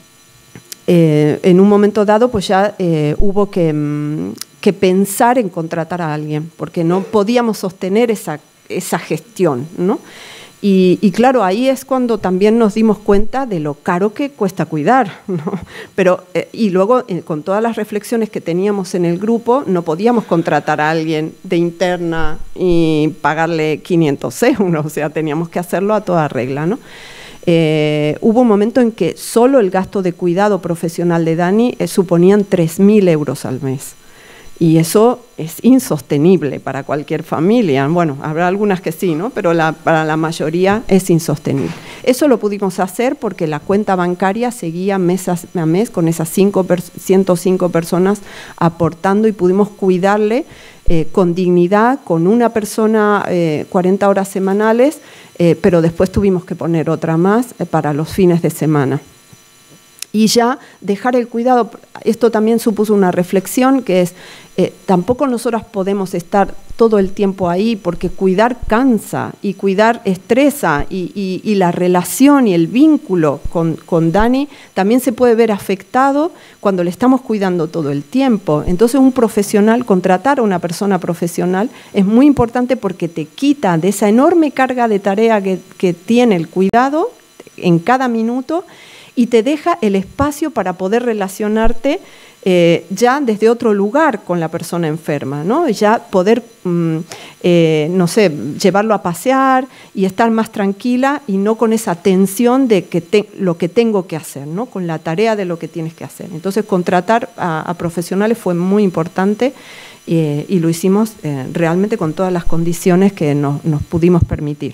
eh, en un momento dado pues ya eh, hubo que... que pensar en contratar a alguien, porque no podíamos sostener esa, esa gestión, ¿no? Y, y claro, ahí es cuando también nos dimos cuenta de lo caro que cuesta cuidar, ¿no? Pero, eh, y luego, eh, con todas las reflexiones que teníamos en el grupo, no podíamos contratar a alguien de interna y pagarle quinientos euros, o sea, teníamos que hacerlo a toda regla, ¿no? Eh, hubo un momento en que solo el gasto de cuidado profesional de Dani eh, suponían tres mil euros al mes. Y eso es insostenible para cualquier familia. Bueno, habrá algunas que sí, ¿no? Pero la, para la mayoría es insostenible. Eso lo pudimos hacer porque la cuenta bancaria seguía mes a mes con esas cinco, ciento cinco personas aportando y pudimos cuidarle eh, con dignidad, con una persona eh, cuarenta horas semanales, eh, pero después tuvimos que poner otra más eh, para los fines de semana. Y ya dejar el cuidado, esto también supuso una reflexión que es, eh, tampoco nosotros podemos estar todo el tiempo ahí porque cuidar cansa y cuidar estresa y, y, y la relación y el vínculo con, con Dani también se puede ver afectado cuando le estamos cuidando todo el tiempo. Entonces un profesional, contratar a una persona profesional es muy importante porque te quita de esa enorme carga de tarea que, que tiene el cuidado en cada minuto y te deja el espacio para poder relacionarte eh, ya desde otro lugar con la persona enferma, ¿no? Ya poder, mm, eh, no sé, llevarlo a pasear y estar más tranquila y no con esa tensión de que te, lo que tengo que hacer, ¿no? Con la tarea de lo que tienes que hacer. Entonces, contratar a, a profesionales fue muy importante eh, y lo hicimos eh, realmente con todas las condiciones que nos, nos pudimos permitir.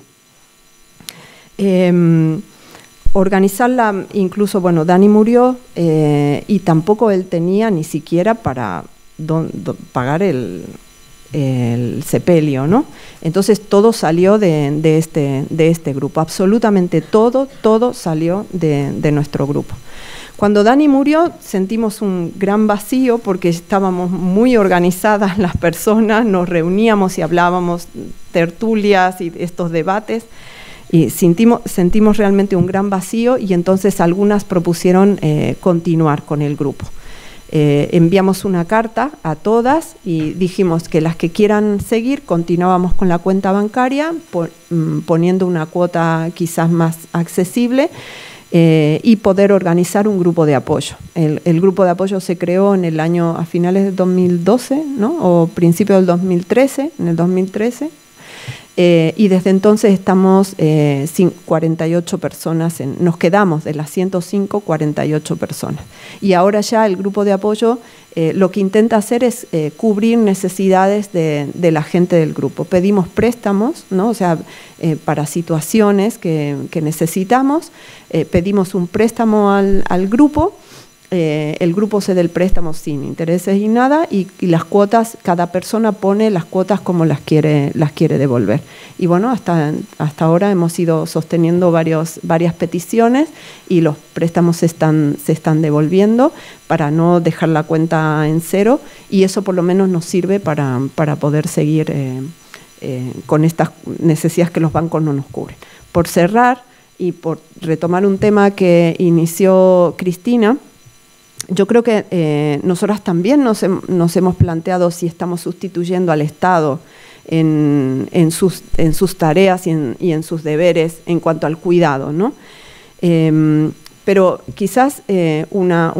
Eh, Organizarla, incluso, bueno, Dani murió eh, y tampoco él tenía ni siquiera para don, don, pagar el, el sepelio, ¿no? Entonces todo salió de, de, este, de este grupo, absolutamente todo, todo salió de, de nuestro grupo. Cuando Dani murió sentimos un gran vacío porque estábamos muy organizadas las personas, nos reuníamos y hablábamos tertulias y estos debates, y sentimos, sentimos realmente un gran vacío y entonces algunas propusieron eh, continuar con el grupo. Eh, enviamos una carta a todas y dijimos que las que quieran seguir continuábamos con la cuenta bancaria po poniendo una cuota quizás más accesible eh, y poder organizar un grupo de apoyo. El, el grupo de apoyo se creó en el año, a finales del dos mil doce, ¿no? O principio del dos mil trece, en el dos mil trece. Eh, y desde entonces estamos eh, cuarenta y ocho personas, en, nos quedamos de las ciento cinco, cuarenta y ocho personas. Y ahora ya el grupo de apoyo eh, lo que intenta hacer es eh, cubrir necesidades de, de la gente del grupo. Pedimos préstamos, ¿no? O sea, eh, para situaciones que, que necesitamos, eh, pedimos un préstamo al, al grupo. Eh, el grupo cede el préstamo sin intereses y nada y, y las cuotas, cada persona pone las cuotas como las quiere, las quiere devolver. Y bueno, hasta, hasta ahora hemos ido sosteniendo varios, varias peticiones y los préstamos se están, se están devolviendo para no dejar la cuenta en cero y eso por lo menos nos sirve para, para poder seguir eh, eh, con estas necesidades que los bancos no nos cubren. Por cerrar y por retomar un tema que inició Cristina, yo creo que eh, nosotras también nos, he, nos hemos planteado si estamos sustituyendo al Estado en, en, sus, en sus tareas y en, y en sus deberes en cuanto al cuidado, ¿no? Eh, pero quizás eh, una,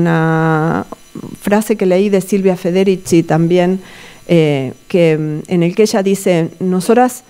una frase que leí de Silvia Federici también, eh, que, en el que ella dice, nosotras...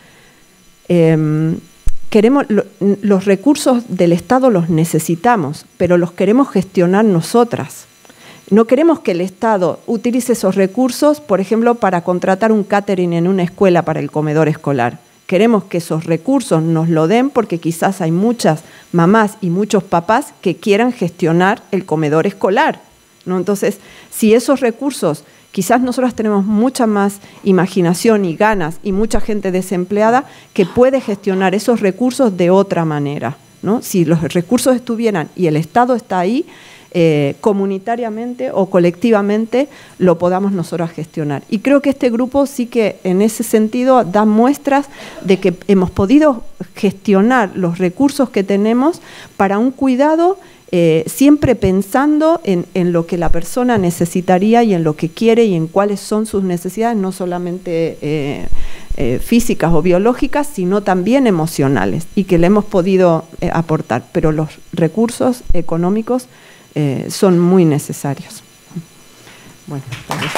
Eh, Queremos, lo, los recursos del Estado los necesitamos, pero los queremos gestionar nosotras. No queremos que el Estado utilice esos recursos, por ejemplo, para contratar un catering en una escuela para el comedor escolar. Queremos que esos recursos nos lo den porque quizás hay muchas mamás y muchos papás que quieran gestionar el comedor escolar, ¿no? Entonces, si esos recursos Quizás nosotros tenemos mucha más imaginación y ganas y mucha gente desempleada que puede gestionar esos recursos de otra manera, ¿no? Si los recursos estuvieran y el Estado está ahí, eh, comunitariamente o colectivamente lo podamos nosotros gestionar. Y creo que este grupo sí que en ese sentido da muestras de que hemos podido gestionar los recursos que tenemos para un cuidado eh, siempre pensando en, en lo que la persona necesitaría y en lo que quiere y en cuáles son sus necesidades, no solamente eh, eh, físicas o biológicas, sino también emocionales, y que le hemos podido eh, aportar. Pero los recursos económicos eh, son muy necesarios. Bueno, entonces,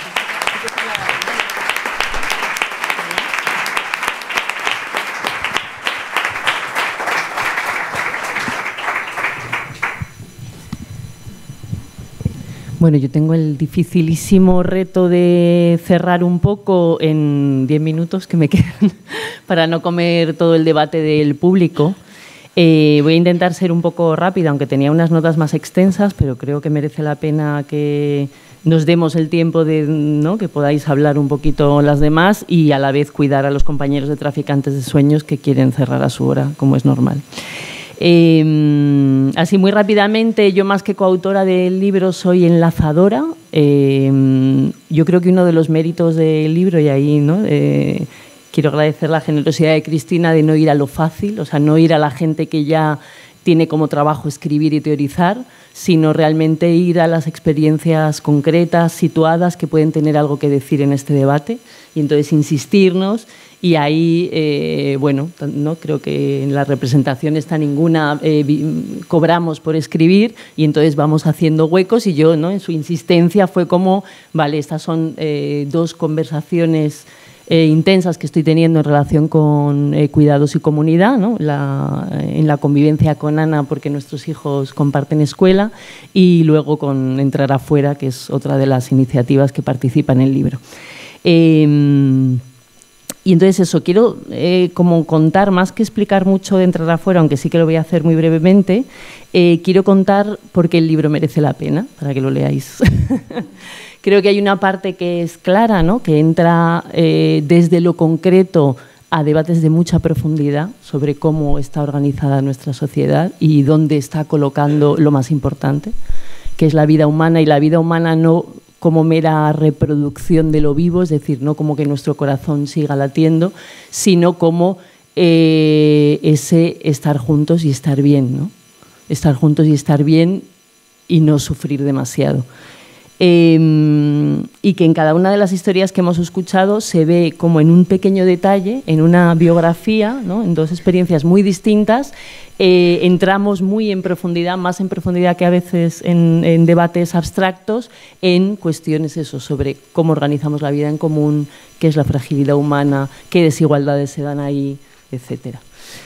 bueno, yo tengo el dificilísimo reto de cerrar un poco en diez minutos que me quedan para no comer todo el debate del público. Eh, voy a intentar ser un poco rápida, aunque tenía unas notas más extensas, pero creo que merece la pena que nos demos el tiempo de, ¿no?, que podáis hablar un poquito las demás y a la vez cuidar a los compañeros de Traficantes de Sueños que quieren cerrar a su hora, como es normal. Eh, así muy rápidamente, yo más que coautora del libro soy enlazadora. Eh, yo creo que uno de los méritos del libro, y ahí ¿no? eh, quiero agradecer la generosidad de Cristina de no ir a lo fácil, o sea, no ir a la gente que ya tiene como trabajo escribir y teorizar, sino realmente ir a las experiencias concretas, situadas, que pueden tener algo que decir en este debate, y entonces insistirnos. Y ahí, eh, bueno, no creo que en la representación esta ninguna eh, cobramos por escribir, y entonces vamos haciendo huecos, y yo, ¿no?, en su insistencia fue como, vale, estas son eh, dos conversaciones eh, intensas que estoy teniendo en relación con eh, cuidados y comunidad, ¿no?, la, en la convivencia con Ana, porque nuestros hijos comparten escuela, y luego con Entrar Afuera, que es otra de las iniciativas que participa en el libro. Eh, Y entonces eso, quiero eh, como contar, más que explicar mucho de Entrar Afuera, aunque sí que lo voy a hacer muy brevemente, eh, quiero contar por qué el libro merece la pena, para que lo leáis. Creo que hay una parte que es clara, ¿no?, que entra eh, desde lo concreto a debates de mucha profundidad sobre cómo está organizada nuestra sociedad y dónde está colocando lo más importante, que es la vida humana, y la vida humana no como mera reproducción de lo vivo, es decir, no como que nuestro corazón siga latiendo, sino como eh, ese estar juntos y estar bien, ¿no? Estar juntos y estar bien y no sufrir demasiado. Eh, y que en cada una de las historias que hemos escuchado se ve como en un pequeño detalle, en una biografía, ¿no?, en dos experiencias muy distintas, eh, entramos muy en profundidad, más en profundidad que a veces en, en debates abstractos, en cuestiones eso, sobre cómo organizamos la vida en común, qué es la fragilidad humana, qué desigualdades se dan ahí, etcétera.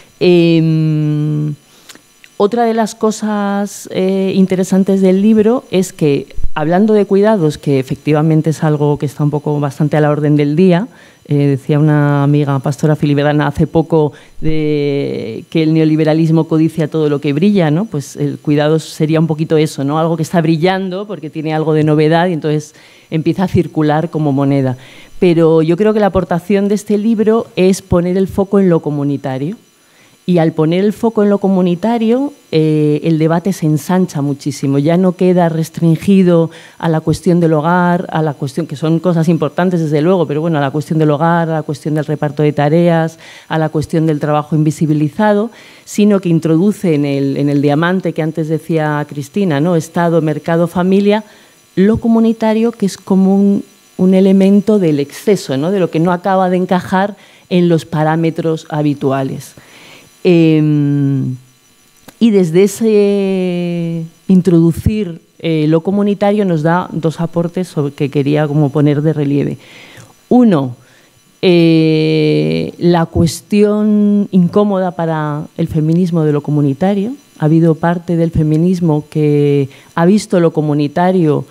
Eh, Otra de las cosas eh, interesantes del libro es que, hablando de cuidados, que efectivamente es algo que está un poco bastante a la orden del día, eh, decía una amiga pastora filiberana hace poco de que el neoliberalismo codicia todo lo que brilla, ¿no? Pues el cuidado sería un poquito eso, ¿no?, algo que está brillando porque tiene algo de novedad y entonces empieza a circular como moneda. Pero yo creo que la aportación de este libro es poner el foco en lo comunitario. Y al poner el foco en lo comunitario, eh, el debate se ensancha muchísimo. Ya no queda restringido a la cuestión del hogar, a la cuestión, que son cosas importantes desde luego, pero bueno, a la cuestión del hogar, a la cuestión del reparto de tareas, a la cuestión del trabajo invisibilizado, sino que introduce en el, en el diamante que antes decía Cristina, ¿no?, Estado, mercado, familia, lo comunitario, que es como un, un elemento del exceso, ¿no?, de lo que no acaba de encajar en los parámetros habituales. Eh, y desde ese introducir eh, lo comunitario nos da dos aportes sobre que quería como poner de relieve. Uno, eh, la cuestión incómoda para el feminismo de lo comunitario. Ha habido parte del feminismo que ha visto lo comunitario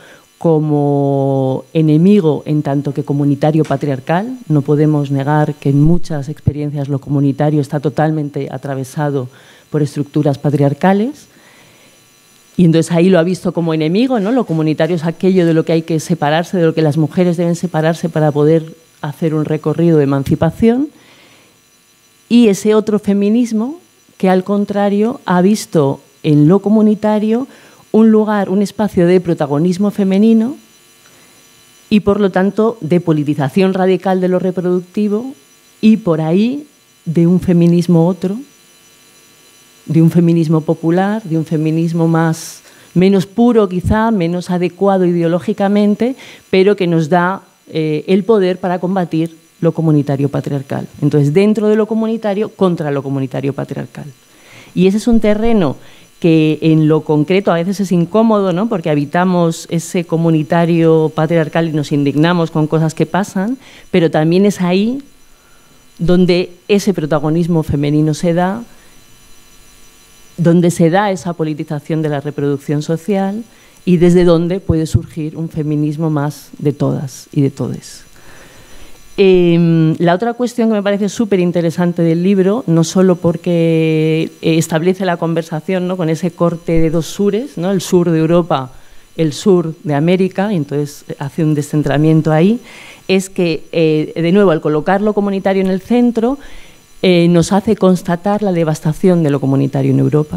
como enemigo en tanto que comunitario patriarcal. No podemos negar que en muchas experiencias lo comunitario está totalmente atravesado por estructuras patriarcales. Y entonces ahí lo ha visto como enemigo, ¿no? Lo comunitario es aquello de lo que hay que separarse, de lo que las mujeres deben separarse para poder hacer un recorrido de emancipación. Y ese otro feminismo que, al contrario, ha visto en lo comunitario un lugar, un espacio de protagonismo femenino y, por lo tanto, de politización radical de lo reproductivo y, por ahí, de un feminismo otro, de un feminismo popular, de un feminismo más, menos puro quizá, menos adecuado ideológicamente, pero que nos da eh, el poder para combatir lo comunitario patriarcal. Entonces, dentro de lo comunitario, contra lo comunitario patriarcal. Y ese es un terreno que en lo concreto a veces es incómodo, ¿no? Porque habitamos ese comunitario patriarcal y nos indignamos con cosas que pasan, pero también es ahí donde ese protagonismo femenino se da, donde se da esa politización de la reproducción social y desde donde puede surgir un feminismo más de todas y de todes. Eh, la otra cuestión que me parece súper interesante del libro, no solo porque establece la conversación, ¿no?, con ese corte de dos sures, ¿no?, el sur de Europa, el sur de América, y entonces hace un descentramiento ahí, es que, eh, de nuevo, al colocar lo comunitario en el centro, eh, nos hace constatar la devastación de lo comunitario en Europa.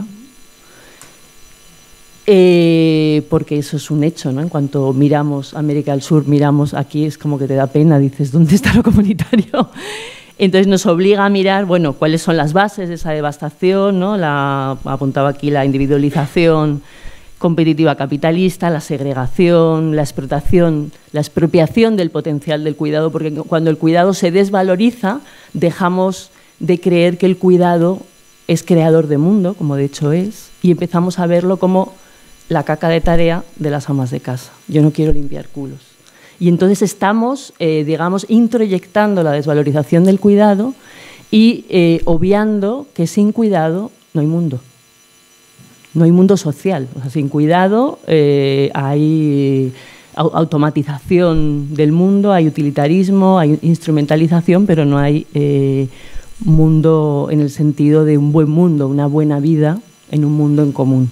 Eh, porque eso es un hecho, ¿no? En cuanto miramos América del Sur, miramos aquí, es como que te da pena, dices, ¿dónde está lo comunitario? Entonces nos obliga a mirar, bueno, cuáles son las bases de esa devastación, ¿no? La, apuntaba aquí la individualización competitiva capitalista, la segregación, la explotación, la expropiación del potencial del cuidado, porque cuando el cuidado se desvaloriza, dejamos de creer que el cuidado es creador de mundo, como de hecho es, y empezamos a verlo como la caca de tarea de las amas de casa. Yo no quiero limpiar culos. Y entonces estamos, eh, digamos, introyectando la desvalorización del cuidado y eh, obviando que sin cuidado no hay mundo. No hay mundo social. O sea, sin cuidado eh, hay automatización del mundo, hay utilitarismo, hay instrumentalización, pero no hay eh, mundo en el sentido de un buen mundo, una buena vida en un mundo en común.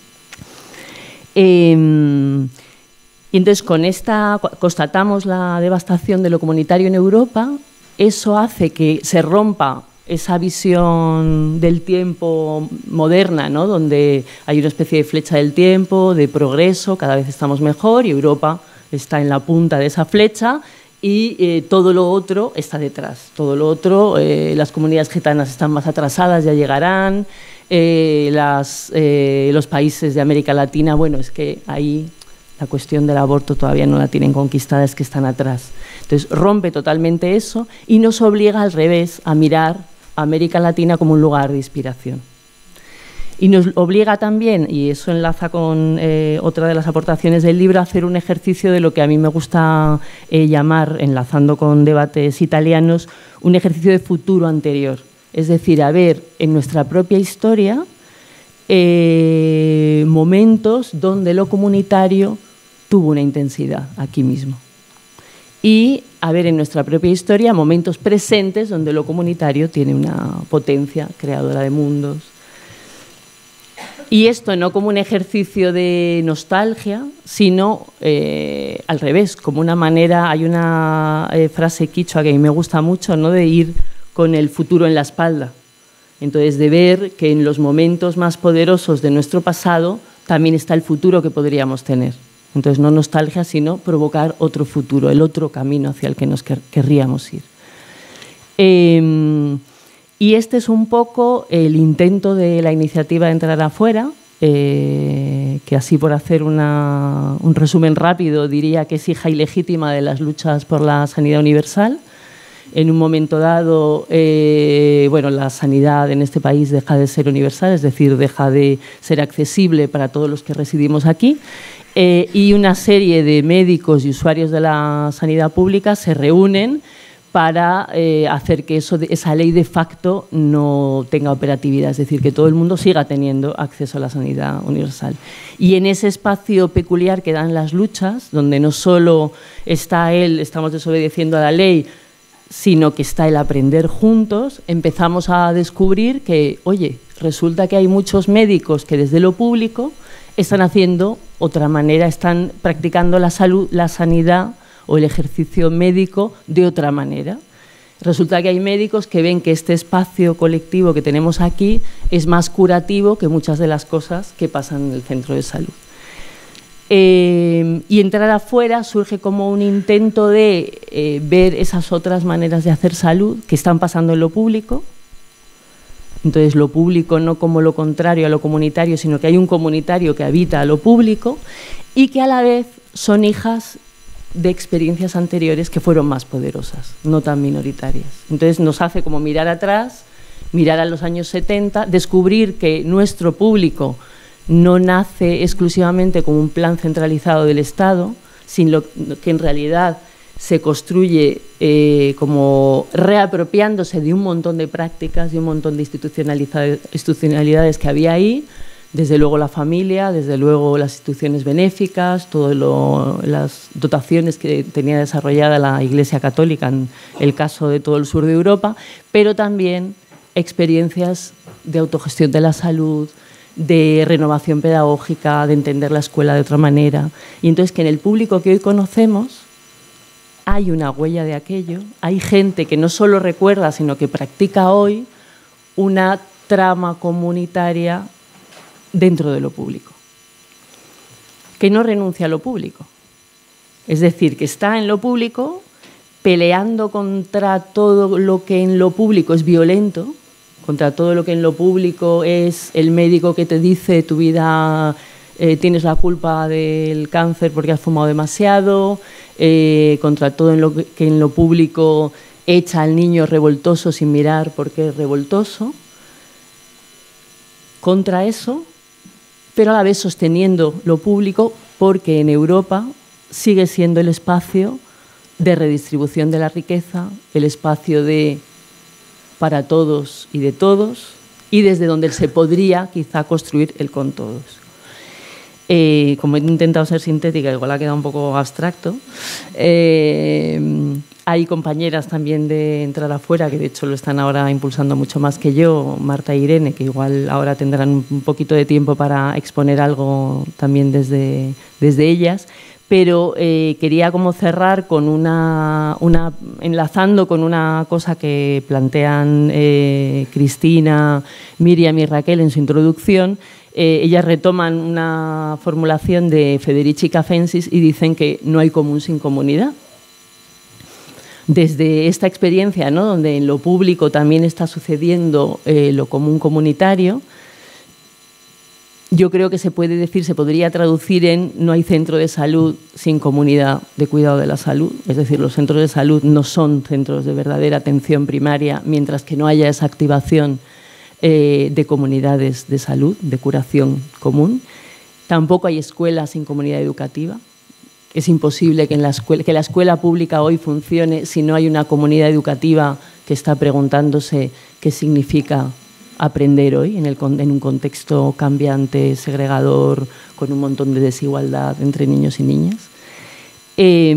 Eh, y entonces, con esta constatamos la devastación de lo comunitario en Europa. Eso hace que se rompa esa visión del tiempo moderna, ¿no?, donde hay una especie de flecha del tiempo, de progreso, cada vez estamos mejor y Europa está en la punta de esa flecha y eh, todo lo otro está detrás. Todo lo otro, eh, las comunidades gitanas están más atrasadas, ya llegarán. Eh, las, eh, los países de América Latina, bueno, es que ahí la cuestión del aborto todavía no la tienen conquistada, es que están atrás. Entonces rompe totalmente eso y nos obliga al revés a mirar a América Latina como un lugar de inspiración. Y nos obliga también, y eso enlaza con eh, otra de las aportaciones del libro, a hacer un ejercicio de lo que a mí me gusta eh, llamar, enlazando con debates italianos, un ejercicio de futuro anterior. Es decir, a ver en nuestra propia historia eh, momentos donde lo comunitario tuvo una intensidad aquí mismo. Y a ver en nuestra propia historia momentos presentes donde lo comunitario tiene una potencia creadora de mundos. Y esto no como un ejercicio de nostalgia, sino eh, al revés, como una manera, hay una eh, frase quichua que a mí me gusta mucho, ¿no?, de ir con el futuro en la espalda. Entonces, de ver que en los momentos más poderosos de nuestro pasado también está el futuro que podríamos tener. Entonces, no nostalgia, sino provocar otro futuro, el otro camino hacia el que nos quer querríamos ir. Eh, y este es un poco el intento de la iniciativa de Entrar Afuera, eh, que así por hacer una, un resumen rápido diría que es hija ilegítima de las luchas por la sanidad universal. En un momento dado, eh, bueno, la sanidad en este país deja de ser universal, es decir, deja de ser accesible para todos los que residimos aquí, eh, y una serie de médicos y usuarios de la sanidad pública se reúnen para eh, hacer que eso de, esa ley de facto no tenga operatividad, es decir, que todo el mundo siga teniendo acceso a la sanidad universal. Y en ese espacio peculiar que dan las luchas, donde no solo está él, estamos desobedeciendo a la ley, sino que está el aprender juntos, empezamos a descubrir que, oye, resulta que hay muchos médicos que desde lo público están haciendo otra manera, están practicando la salud, la sanidad o el ejercicio médico de otra manera. Resulta que hay médicos que ven que este espacio colectivo que tenemos aquí es más curativo que muchas de las cosas que pasan en el centro de salud. Eh, y entrar afuera surge como un intento de eh, ver esas otras maneras de hacer salud que están pasando en lo público. Entonces, lo público no como lo contrario a lo comunitario, sino que hay un comunitario que habita a lo público y que a la vez son hijas de experiencias anteriores que fueron más poderosas, no tan minoritarias. Entonces, nos hace como mirar atrás, mirar a los años setenta, descubrir que nuestro público no nace exclusivamente como un plan centralizado del Estado, sino que en realidad se construye eh, como reapropiándose de un montón de prácticas, de un montón de institucionalidades que había ahí, desde luego la familia, desde luego las instituciones benéficas, todas las dotaciones que tenía desarrollada la Iglesia Católica en el caso de todo el sur de Europa, pero también experiencias de autogestión de la salud, de renovación pedagógica, de entender la escuela de otra manera. Y entonces que en el público que hoy conocemos hay una huella de aquello, hay gente que no solo recuerda, sino que practica hoy una trama comunitaria dentro de lo público, que no renuncia a lo público. Es decir, que está en lo público peleando contra todo lo que en lo público es violento, contra todo lo que en lo público es el médico que te dice tu vida, eh, tienes la culpa del cáncer porque has fumado demasiado, eh, contra todo en lo que, que en lo público echa al niño revoltoso sin mirar porque es revoltoso, contra eso, pero a la vez sosteniendo lo público porque en Europa sigue siendo el espacio de redistribución de la riqueza, el espacio de para todos y de todos, y desde donde se podría quizá construir el con todos. Eh, como he intentado ser sintética, igual ha quedado un poco abstracto, eh, hay compañeras también de Entrar Afuera, que de hecho lo están ahora impulsando mucho más que yo, Marta e Irene, que igual ahora tendrán un poquito de tiempo para exponer algo también desde, desde ellas, pero eh, quería como cerrar con una, una, enlazando con una cosa que plantean eh, Cristina, Miriam y Raquel en su introducción. Eh, ellas retoman una formulación de Federici Cafensis y dicen que no hay común sin comunidad. Desde esta experiencia, ¿no?, donde en lo público también está sucediendo eh, lo común comunitario, yo creo que se puede decir, se podría traducir en no hay centro de salud sin comunidad de cuidado de la salud. Es decir, los centros de salud no son centros de verdadera atención primaria, mientras que no haya esa activación eh, de comunidades de salud, de curación común. Tampoco hay escuelas sin comunidad educativa. Es imposible que, en la escuela, que la escuela pública hoy funcione si no hay una comunidad educativa que está preguntándose qué significa aprender hoy en, el, en un contexto cambiante, segregador, con un montón de desigualdad entre niños y niñas. Eh,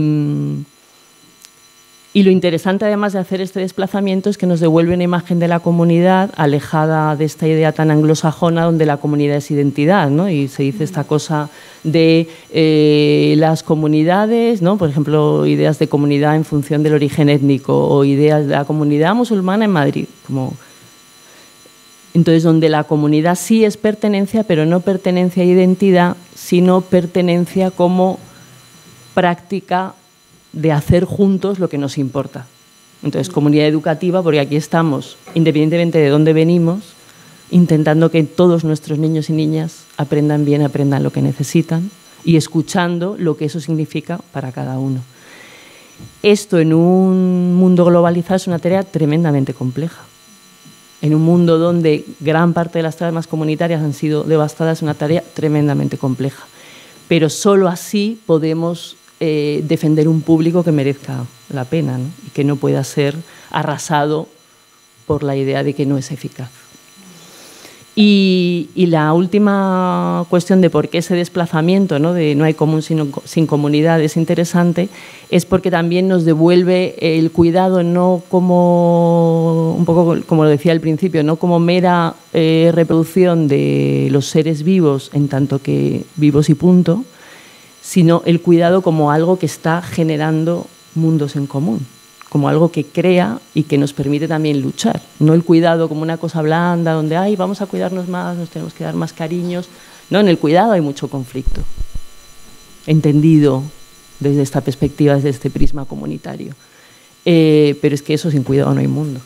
y lo interesante, además de hacer este desplazamiento, es que nos devuelve una imagen de la comunidad alejada de esta idea tan anglosajona donde la comunidad es identidad, ¿no? Y se dice esta cosa de eh, las comunidades, ¿no? Por ejemplo, ideas de comunidad en función del origen étnico o ideas de la comunidad musulmana en Madrid, como... Entonces, donde la comunidad sí es pertenencia, pero no pertenencia a identidad, sino pertenencia como práctica de hacer juntos lo que nos importa. Entonces, comunidad educativa, porque aquí estamos, independientemente de dónde venimos, intentando que todos nuestros niños y niñas aprendan bien, aprendan lo que necesitan y escuchando lo que eso significa para cada uno. Esto en un mundo globalizado es una tarea tremendamente compleja. En un mundo donde gran parte de las tramas comunitarias han sido devastadas, es una tarea tremendamente compleja. Pero solo así podemos eh, defender un público que merezca la pena, ¿no? Y que no pueda ser arrasado por la idea de que no es eficaz. Y, y la última cuestión de por qué ese desplazamiento, ¿no?, de no hay común sino, sin comunidad es interesante, es porque también nos devuelve el cuidado no como, un poco como lo decía al principio, no como mera eh, reproducción de los seres vivos en tanto que vivos y punto, sino el cuidado como algo que está generando mundos en común, como algo que crea y que nos permite también luchar. No el cuidado como una cosa blanda, donde ay, vamos a cuidarnos más, nos tenemos que dar más cariños. No, en el cuidado hay mucho conflicto, entendido desde esta perspectiva, desde este prisma comunitario. Eh, pero es que eso sin cuidado no hay mundo.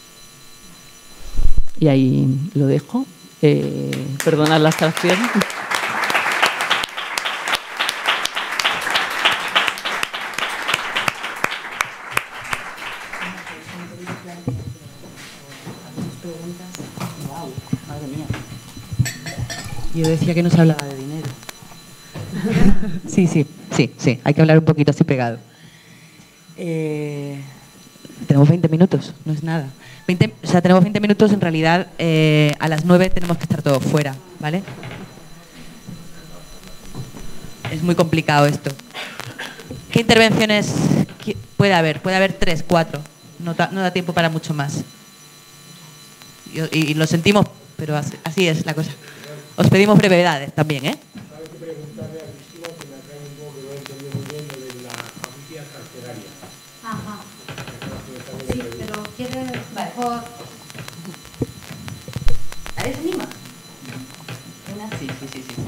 Y ahí lo dejo. Eh, perdonad la abstracción. Yo decía que no se hablaba de dinero. Sí, sí, sí, sí, hay que hablar un poquito así pegado. Eh, tenemos veinte minutos, no es nada. veinte, o sea, tenemos veinte minutos, en realidad eh, a las nueve tenemos que estar todos fuera, ¿vale? Es muy complicado esto. ¿Qué intervenciones puede haber? Puede haber tres, cuatro. No, no da tiempo para mucho más. Y, y lo sentimos, pero así, así es la cosa. Os pedimos brevedades también, ¿eh? Hay que preguntarle a Cristina, que me atrae un poco, que no he entendido muy bien, lo de la justicia carceraria. Ajá. Sí, pero quiere mejor... ¿Nadie se anima? Sí, sí, sí, sí.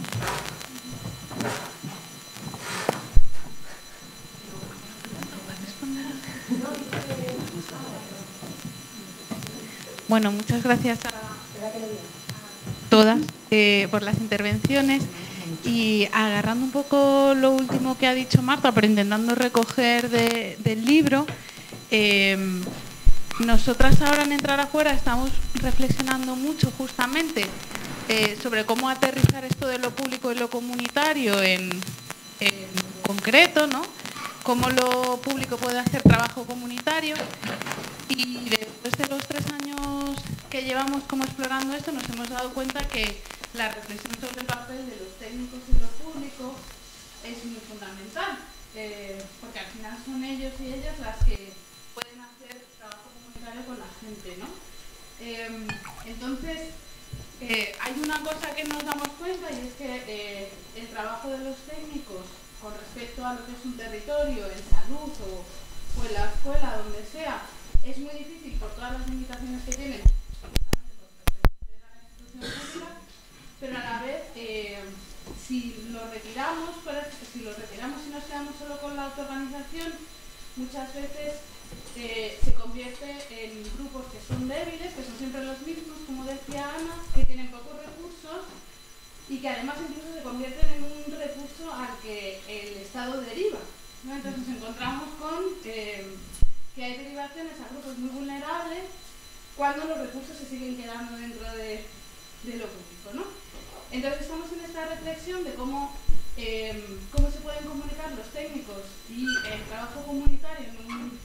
Bueno, muchas gracias a todas eh, por las intervenciones, y agarrando un poco lo último que ha dicho Marta, pero intentando recoger de, del libro, eh, nosotras ahora en Entrar Afuera estamos reflexionando mucho justamente eh, sobre cómo aterrizar esto de lo público y lo comunitario en, en concreto, ¿no? Cómo lo público puede hacer trabajo comunitario. Y después de los tres años que llevamos como explorando esto, nos hemos dado cuenta que la reflexión sobre el papel de los técnicos y lo público es muy fundamental, eh, porque al final son ellos y ellas las que pueden hacer trabajo comunitario con la gente, ¿no? Eh, entonces, eh, hay una cosa que nos damos cuenta, y es que eh, el trabajo de los técnicos con respecto a lo que es un territorio, en salud o, o en la escuela, donde sea, es muy difícil por todas las limitaciones que tienen, justamente por pertenecer a la institución pública, pero a la vez, eh, si lo retiramos, si lo retiramos y nos quedamos solo con la autoorganización, muchas veces eh, se convierte en grupos que son débiles, que son siempre los mismos, como decía Ana, que tienen pocos recursos y que además incluso se convierten en un recurso al que el Estado deriva, ¿no? Entonces nos encontramos con... Eh, que hay derivaciones a grupos muy vulnerables cuando los recursos se siguen quedando dentro de, de lo público, ¿no? Entonces estamos en esta reflexión de cómo, eh, cómo se pueden comunicar los técnicos y el trabajo comunitario en, un,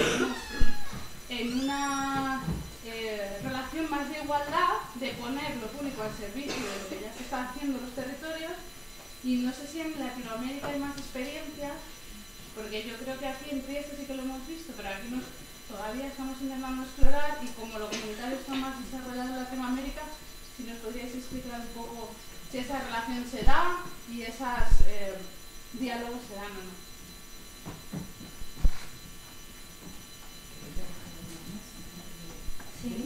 en una eh, relación más de igualdad, de poner lo público al servicio de lo que ya se está haciendo en los territorios. Y no sé si en Latinoamérica hay más experiencias, porque yo creo que aquí en Trieste sí que lo hemos visto, pero aquí nos, todavía estamos intentando explorar, y como lo comunitario está más desarrollado en Latinoamérica, si nos podríais explicar un poco si esa relación se da y esos eh, diálogos se dan o no. Sí.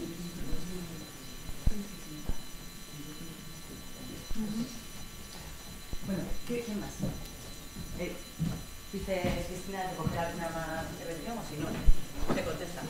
Bueno, ¿qué, ¿qué más? Eh, Dice Cristina de coger alguna más intervención, o si no, te contesta.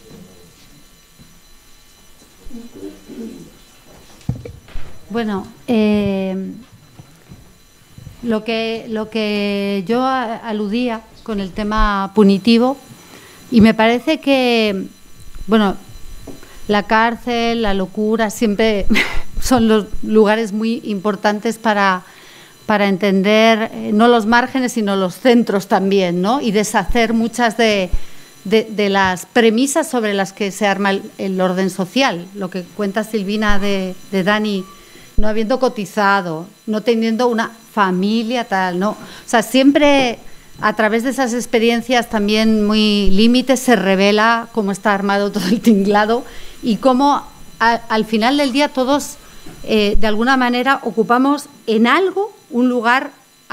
Bueno, eh, lo que, lo que yo aludía con el tema punitivo, y me parece que, bueno, la cárcel, la locura, siempre son los lugares muy importantes para... para entender eh, no los márgenes, sino los centros también, ¿no? Y deshacer muchas de, de, de las premisas sobre las que se arma el, el orden social. Lo que cuenta Silvina de, de Dani, no habiendo cotizado, no teniendo una familia tal, no. O sea, siempre a través de esas experiencias también muy límites se revela cómo está armado todo el tinglado y cómo a, al final del día todos eh, de alguna manera ocupamos en algo un lugar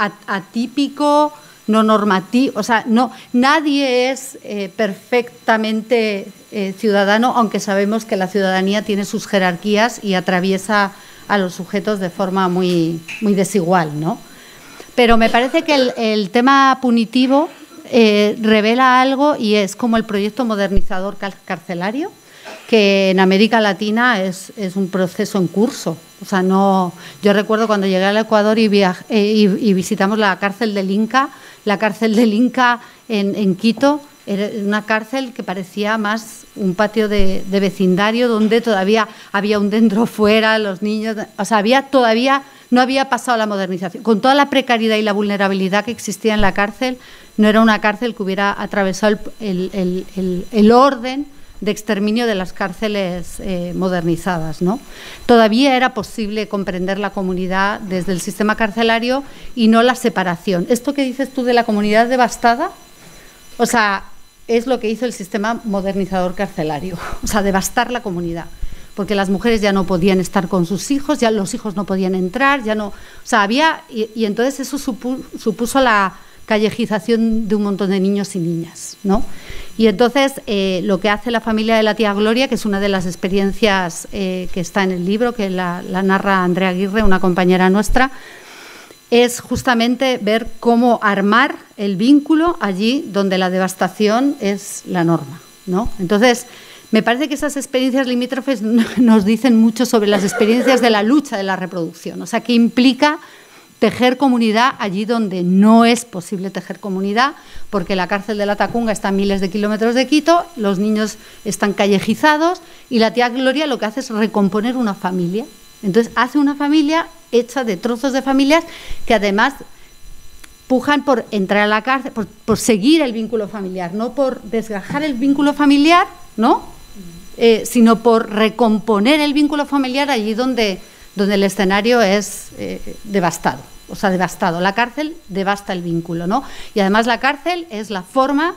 atípico, no normativo, o sea, no, nadie es eh, perfectamente eh, ciudadano, aunque sabemos que la ciudadanía tiene sus jerarquías y atraviesa a los sujetos de forma muy, muy desigual, ¿no? Pero me parece que el, el tema punitivo eh, revela algo y es como el proyecto modernizador carcelario, que en América Latina es, es un proceso en curso. O sea, no, yo recuerdo cuando llegué al Ecuador y, viaj, eh, y, y visitamos la cárcel del Inca, la cárcel del Inca en, en Quito, era una cárcel que parecía más un patio de, de vecindario donde todavía había un dentro fuera, los niños, o sea, había todavía, no había pasado la modernización. Con toda la precariedad y la vulnerabilidad que existía en la cárcel, no era una cárcel que hubiera atravesado el, el, el, el orden de exterminio de las cárceles eh, modernizadas, ¿no? Todavía era posible comprender la comunidad desde el sistema carcelario y no la separación. Esto que dices tú de la comunidad devastada, o sea, es lo que hizo el sistema modernizador carcelario, o sea, devastar la comunidad, porque las mujeres ya no podían estar con sus hijos, ya los hijos no podían entrar, ya no, o sea, había, y, y entonces eso supu, supuso la callejización de un montón de niños y niñas, ¿no? Y entonces eh, lo que hace la familia de la tía Gloria, que es una de las experiencias eh, que está en el libro, que la, la narra Andrea Aguirre, una compañera nuestra, es justamente ver cómo armar el vínculo allí donde la devastación es la norma, ¿no? Entonces, me parece que esas experiencias limítrofes nos dicen mucho sobre las experiencias de la lucha de la reproducción, o sea, que implica tejer comunidad allí donde no es posible tejer comunidad, porque la cárcel de la Tacunga está a miles de kilómetros de Quito, los niños están callejizados y la tía Gloria lo que hace es recomponer una familia. Entonces hace una familia hecha de trozos de familias que además pujan por entrar a la cárcel, por, por seguir el vínculo familiar, no por desgajar el vínculo familiar, ¿no? Eh, sino por recomponer el vínculo familiar allí donde, donde el escenario es eh, devastado. O sea, devastado. La cárcel devasta el vínculo, ¿no? Y además la cárcel es la forma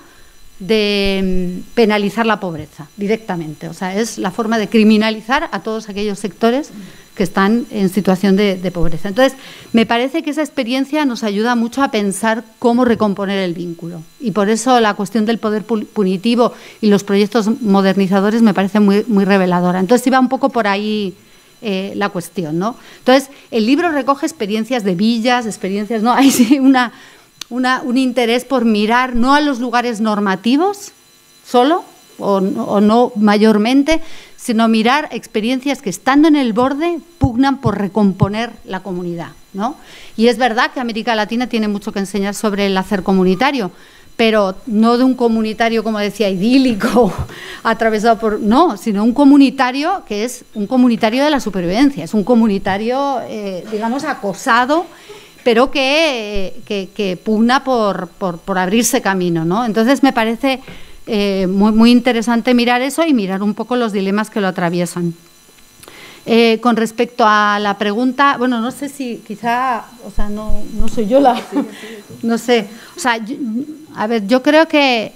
de penalizar la pobreza directamente. O sea, es la forma de criminalizar a todos aquellos sectores que están en situación de, de pobreza. Entonces, me parece que esa experiencia nos ayuda mucho a pensar cómo recomponer el vínculo. Y por eso la cuestión del poder punitivo y los proyectos modernizadores me parece muy, muy reveladora. Entonces, iba un poco por ahí Eh, la cuestión, ¿no? Entonces, el libro recoge experiencias de villas, experiencias, ¿no? Hay sí, una, una, un interés por mirar no a los lugares normativos solo, o, o no mayormente, sino mirar experiencias que estando en el borde pugnan por recomponer la comunidad, ¿no? Y es verdad que América Latina tiene mucho que enseñar sobre el hacer comunitario, pero no de un comunitario, como decía, idílico, atravesado por... No, sino un comunitario que es un comunitario de la supervivencia, es un comunitario, eh, digamos, acosado, pero que, que, que pugna por, por, por abrirse camino, ¿no? Entonces, me parece eh, muy, muy interesante mirar eso y mirar un poco los dilemas que lo atraviesan. Eh, con respecto a la pregunta, bueno, no sé si quizá, o sea, no, no soy yo la, no sé, o sea, yo, a ver, yo creo que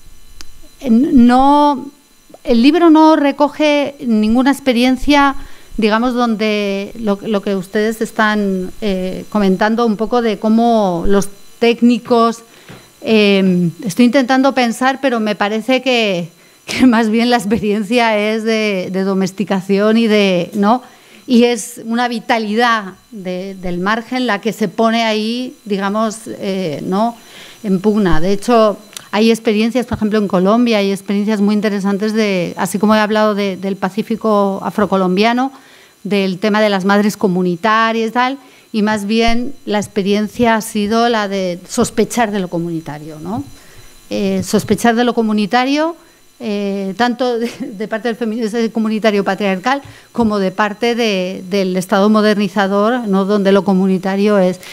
no, el libro no recoge ninguna experiencia, digamos, donde lo, lo que ustedes están eh, comentando un poco de cómo los técnicos, eh, estoy intentando pensar, pero me parece que que más bien la experiencia es de, de domesticación y de, ¿no? Y es una vitalidad de, del margen la que se pone ahí, digamos, eh, ¿no? En pugna. De hecho, hay experiencias, por ejemplo, en Colombia, hay experiencias muy interesantes de, así como he hablado de, del Pacífico afrocolombiano, del tema de las madres comunitarias y tal, y más bien la experiencia ha sido la de sospechar de lo comunitario, ¿no? Eh, sospechar de lo comunitario. Eh, tanto de, de parte del feminismo comunitario patriarcal como de parte de, del Estado modernizador, ¿no? Donde lo comunitario es...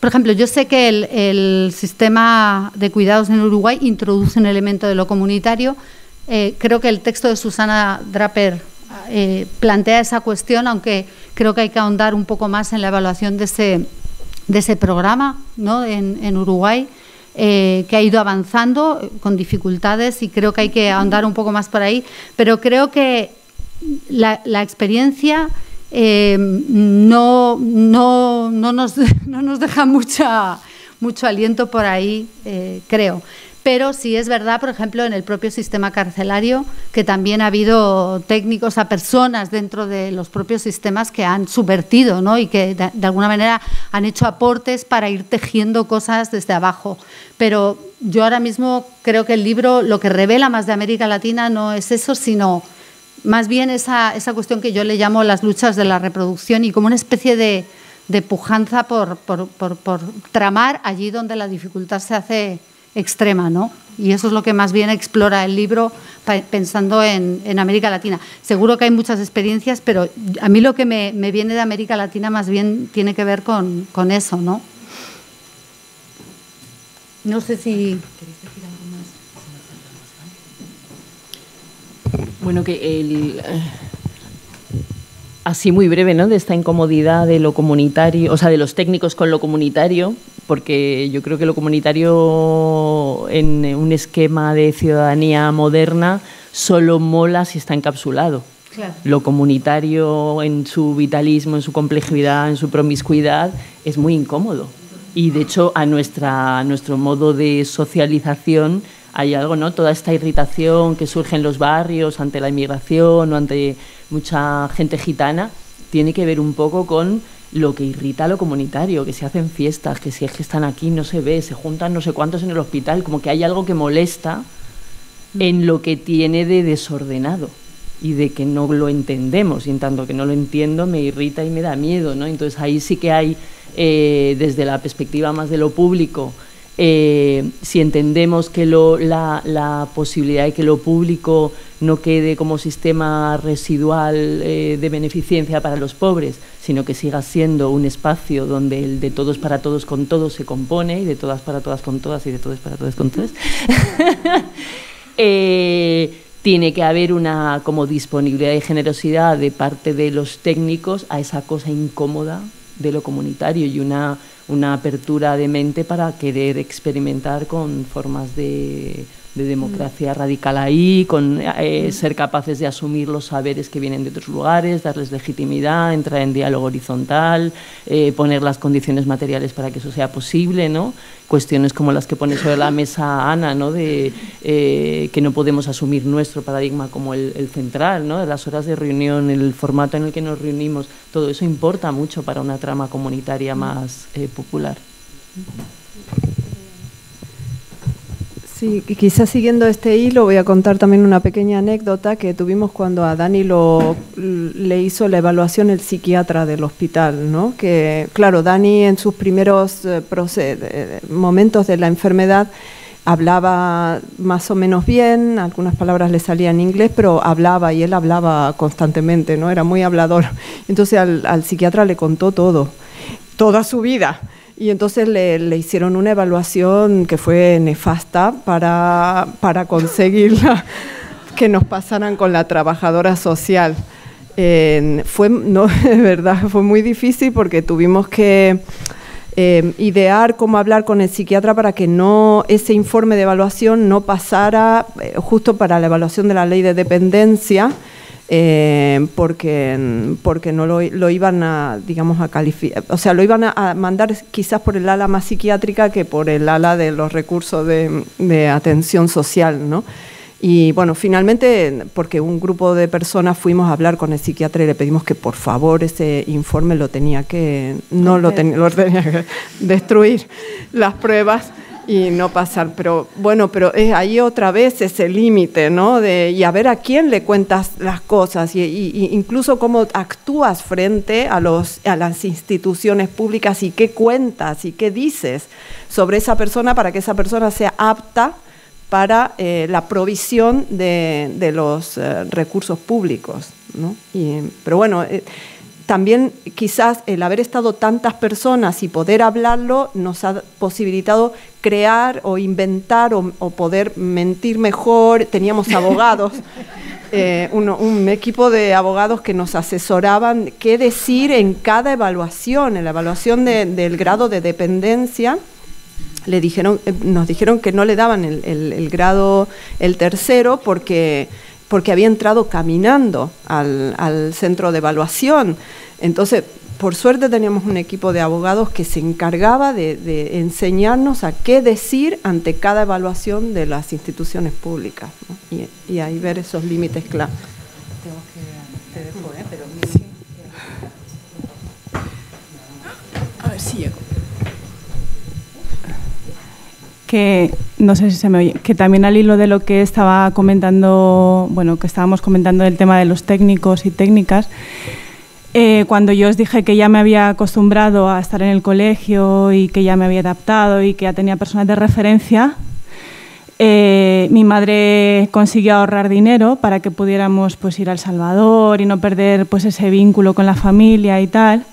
Por ejemplo, yo sé que el, el sistema de cuidados en Uruguay introduce un elemento de lo comunitario. Eh, creo que el texto de Susana Draper eh, plantea esa cuestión, aunque creo que hay que ahondar un poco más en la evaluación de ese, de ese programa, ¿no?, en, en Uruguay, eh, que ha ido avanzando con dificultades, y creo que hay que ahondar un poco más por ahí. Pero creo que la, la experiencia eh, no, no, no, nos, no nos deja mucha, mucho aliento por ahí, eh, creo. Pero sí es verdad, por ejemplo, en el propio sistema carcelario, que también ha habido técnicos, a personas dentro de los propios sistemas que han subvertido, ¿no?, y que de, de alguna manera han hecho aportes para ir tejiendo cosas desde abajo. Pero yo ahora mismo creo que el libro lo que revela más de América Latina no es eso, sino más bien esa, esa cuestión que yo le llamo las luchas de la reproducción, y como una especie de, de pujanza por, por, por, por tramar allí donde la dificultad se hace extrema, ¿no? Y eso es lo que más bien explora el libro, pensando en, en América Latina. Seguro que hay muchas experiencias, pero a mí lo que me, me viene de América Latina más bien tiene que ver con, con eso, ¿no? No sé si... Bueno, que el, así muy breve, ¿no?, de esta incomodidad de lo comunitario, o sea, de los técnicos con lo comunitario, porque yo creo que lo comunitario en un esquema de ciudadanía moderna solo mola si está encapsulado. Claro. Lo comunitario en su vitalismo, en su complejidad, en su promiscuidad, es muy incómodo. Y de hecho, a, nuestra, a nuestro modo de socialización hay algo, ¿no? Toda esta irritación que surge en los barrios ante la inmigración o ante mucha gente gitana tiene que ver un poco con lo que irrita a lo comunitario, que se hacen fiestas, que si es que están aquí no se ve, se juntan no sé cuántos en el hospital, como que hay algo que molesta en lo que tiene de desordenado y de que no lo entendemos, y en tanto que no lo entiendo me irrita y me da miedo, ¿no? Entonces ahí sí que hay, eh, desde la perspectiva más de lo público, Eh, si entendemos que lo, la, la posibilidad de que lo público no quede como sistema residual eh, de beneficencia para los pobres, sino que siga siendo un espacio donde el de todos para todos con todos se compone, y de todas para todas con todas, y de todos para todos con todos, eh, tiene que haber una como disponibilidad y generosidad de parte de los técnicos a esa cosa incómoda de lo comunitario, y una una apertura de mente para querer experimentar con formas de, de democracia radical ahí, con eh, ser capaces de asumir los saberes que vienen de otros lugares, darles legitimidad, entrar en diálogo horizontal, eh, poner las condiciones materiales para que eso sea posible, ¿no? Cuestiones como las que pone sobre la mesa Ana, ¿no?, de eh, que no podemos asumir nuestro paradigma como el, el central, ¿no?, de las horas de reunión, el formato en el que nos reunimos, todo eso importa mucho para una trama comunitaria más eh, popular. Sí, quizás siguiendo este hilo voy a contar también una pequeña anécdota que tuvimos cuando a Dani lo, le hizo la evaluación el psiquiatra del hospital, ¿no? Que, claro, Dani en sus primeros eh, eh, momentos de la enfermedad hablaba más o menos bien, algunas palabras le salían en inglés, pero hablaba, y él hablaba constantemente, ¿no? Era muy hablador. Entonces al, al psiquiatra le contó todo, toda su vida. Y entonces le, le hicieron una evaluación que fue nefasta para, para conseguir la, que nos pasaran con la trabajadora social. Eh, fue, no, de verdad, fue muy difícil porque tuvimos que eh, idear cómo hablar con el psiquiatra para que no ese informe de evaluación no pasara eh, justo para la evaluación de la ley de dependencia. Eh, porque, porque no lo, lo iban a, digamos, a calificar, o sea, lo iban a, a mandar quizás por el ala más psiquiátrica que por el ala de los recursos de, de atención social, ¿no? Y bueno, finalmente, porque un grupo de personas fuimos a hablar con el psiquiatra y le pedimos que por favor ese informe lo tenía que, no lo, ten, lo tenía que destruir, las pruebas, y no pasar, pero bueno, pero es ahí otra vez ese límite, ¿no? De, y a ver a quién le cuentas las cosas, y, y, incluso cómo actúas frente a, los, a las instituciones públicas, y qué cuentas y qué dices sobre esa persona para que esa persona sea apta para eh, la provisión de, de los eh, recursos públicos, ¿no? Y, pero bueno, eh, también quizás el haber estado tantas personas y poder hablarlo nos ha posibilitado crear o inventar o, o poder mentir mejor. Teníamos abogados, eh, uno, un equipo de abogados que nos asesoraban qué decir en cada evaluación, en la evaluación de, del grado de dependencia. Le dijeron, nos dijeron que no le daban el, el, el grado, el tercero, porque, porque había entrado caminando al, al centro de evaluación. Entonces, por suerte teníamos un equipo de abogados que se encargaba de, de enseñarnos a qué decir ante cada evaluación de las instituciones públicas, ¿no? y, y ahí ver esos límites claros. Tengo que, te dejo, ¿eh? Pero sí. A ver si llego. Que no sé si se me oye, que también al hilo de lo que estaba comentando, bueno, que estábamos comentando del tema de los técnicos y técnicas, eh, cuando yo os dije que ya me había acostumbrado a estar en el colegio y que ya me había adaptado y que ya tenía personas de referencia, eh, mi madre consiguió ahorrar dinero para que pudiéramos pues ir a El Salvador y no perder pues ese vínculo con la familia y tal.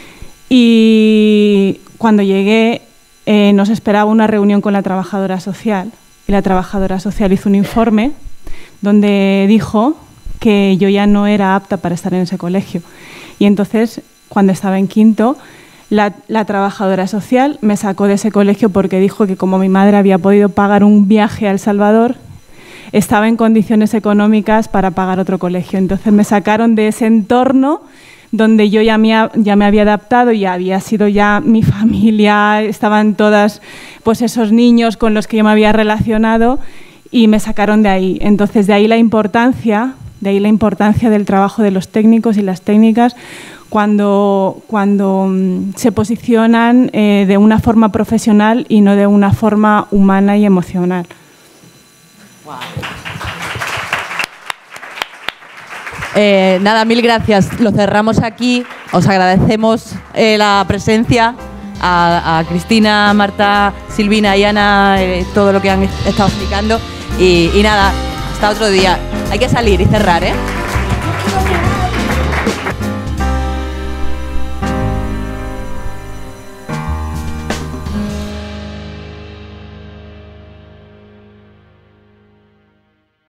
Y cuando llegué, Eh, nos esperaba una reunión con la trabajadora social y la trabajadora social hizo un informe donde dijo que yo ya no era apta para estar en ese colegio. Y entonces, cuando estaba en quinto, la, la trabajadora social me sacó de ese colegio porque dijo que como mi madre había podido pagar un viaje a El Salvador, estaba en condiciones económicas para pagar otro colegio. Entonces me sacaron de ese entorno donde yo ya me, ya me había adaptado, ya había sido ya mi familia, estaban todas pues esos niños con los que yo me había relacionado y me sacaron de ahí. Entonces, de ahí la importancia, de ahí la importancia del trabajo de los técnicos y las técnicas cuando, cuando um, se posicionan eh, de una forma profesional y no de una forma humana y emocional. Wow. Eh, nada, mil gracias. Lo cerramos aquí. Os agradecemos eh, la presencia a, a Cristina, Marta, Silvina y Ana, eh, todo lo que han estado explicando. Y, y nada, hasta otro día. Hay que salir y cerrar, ¿eh?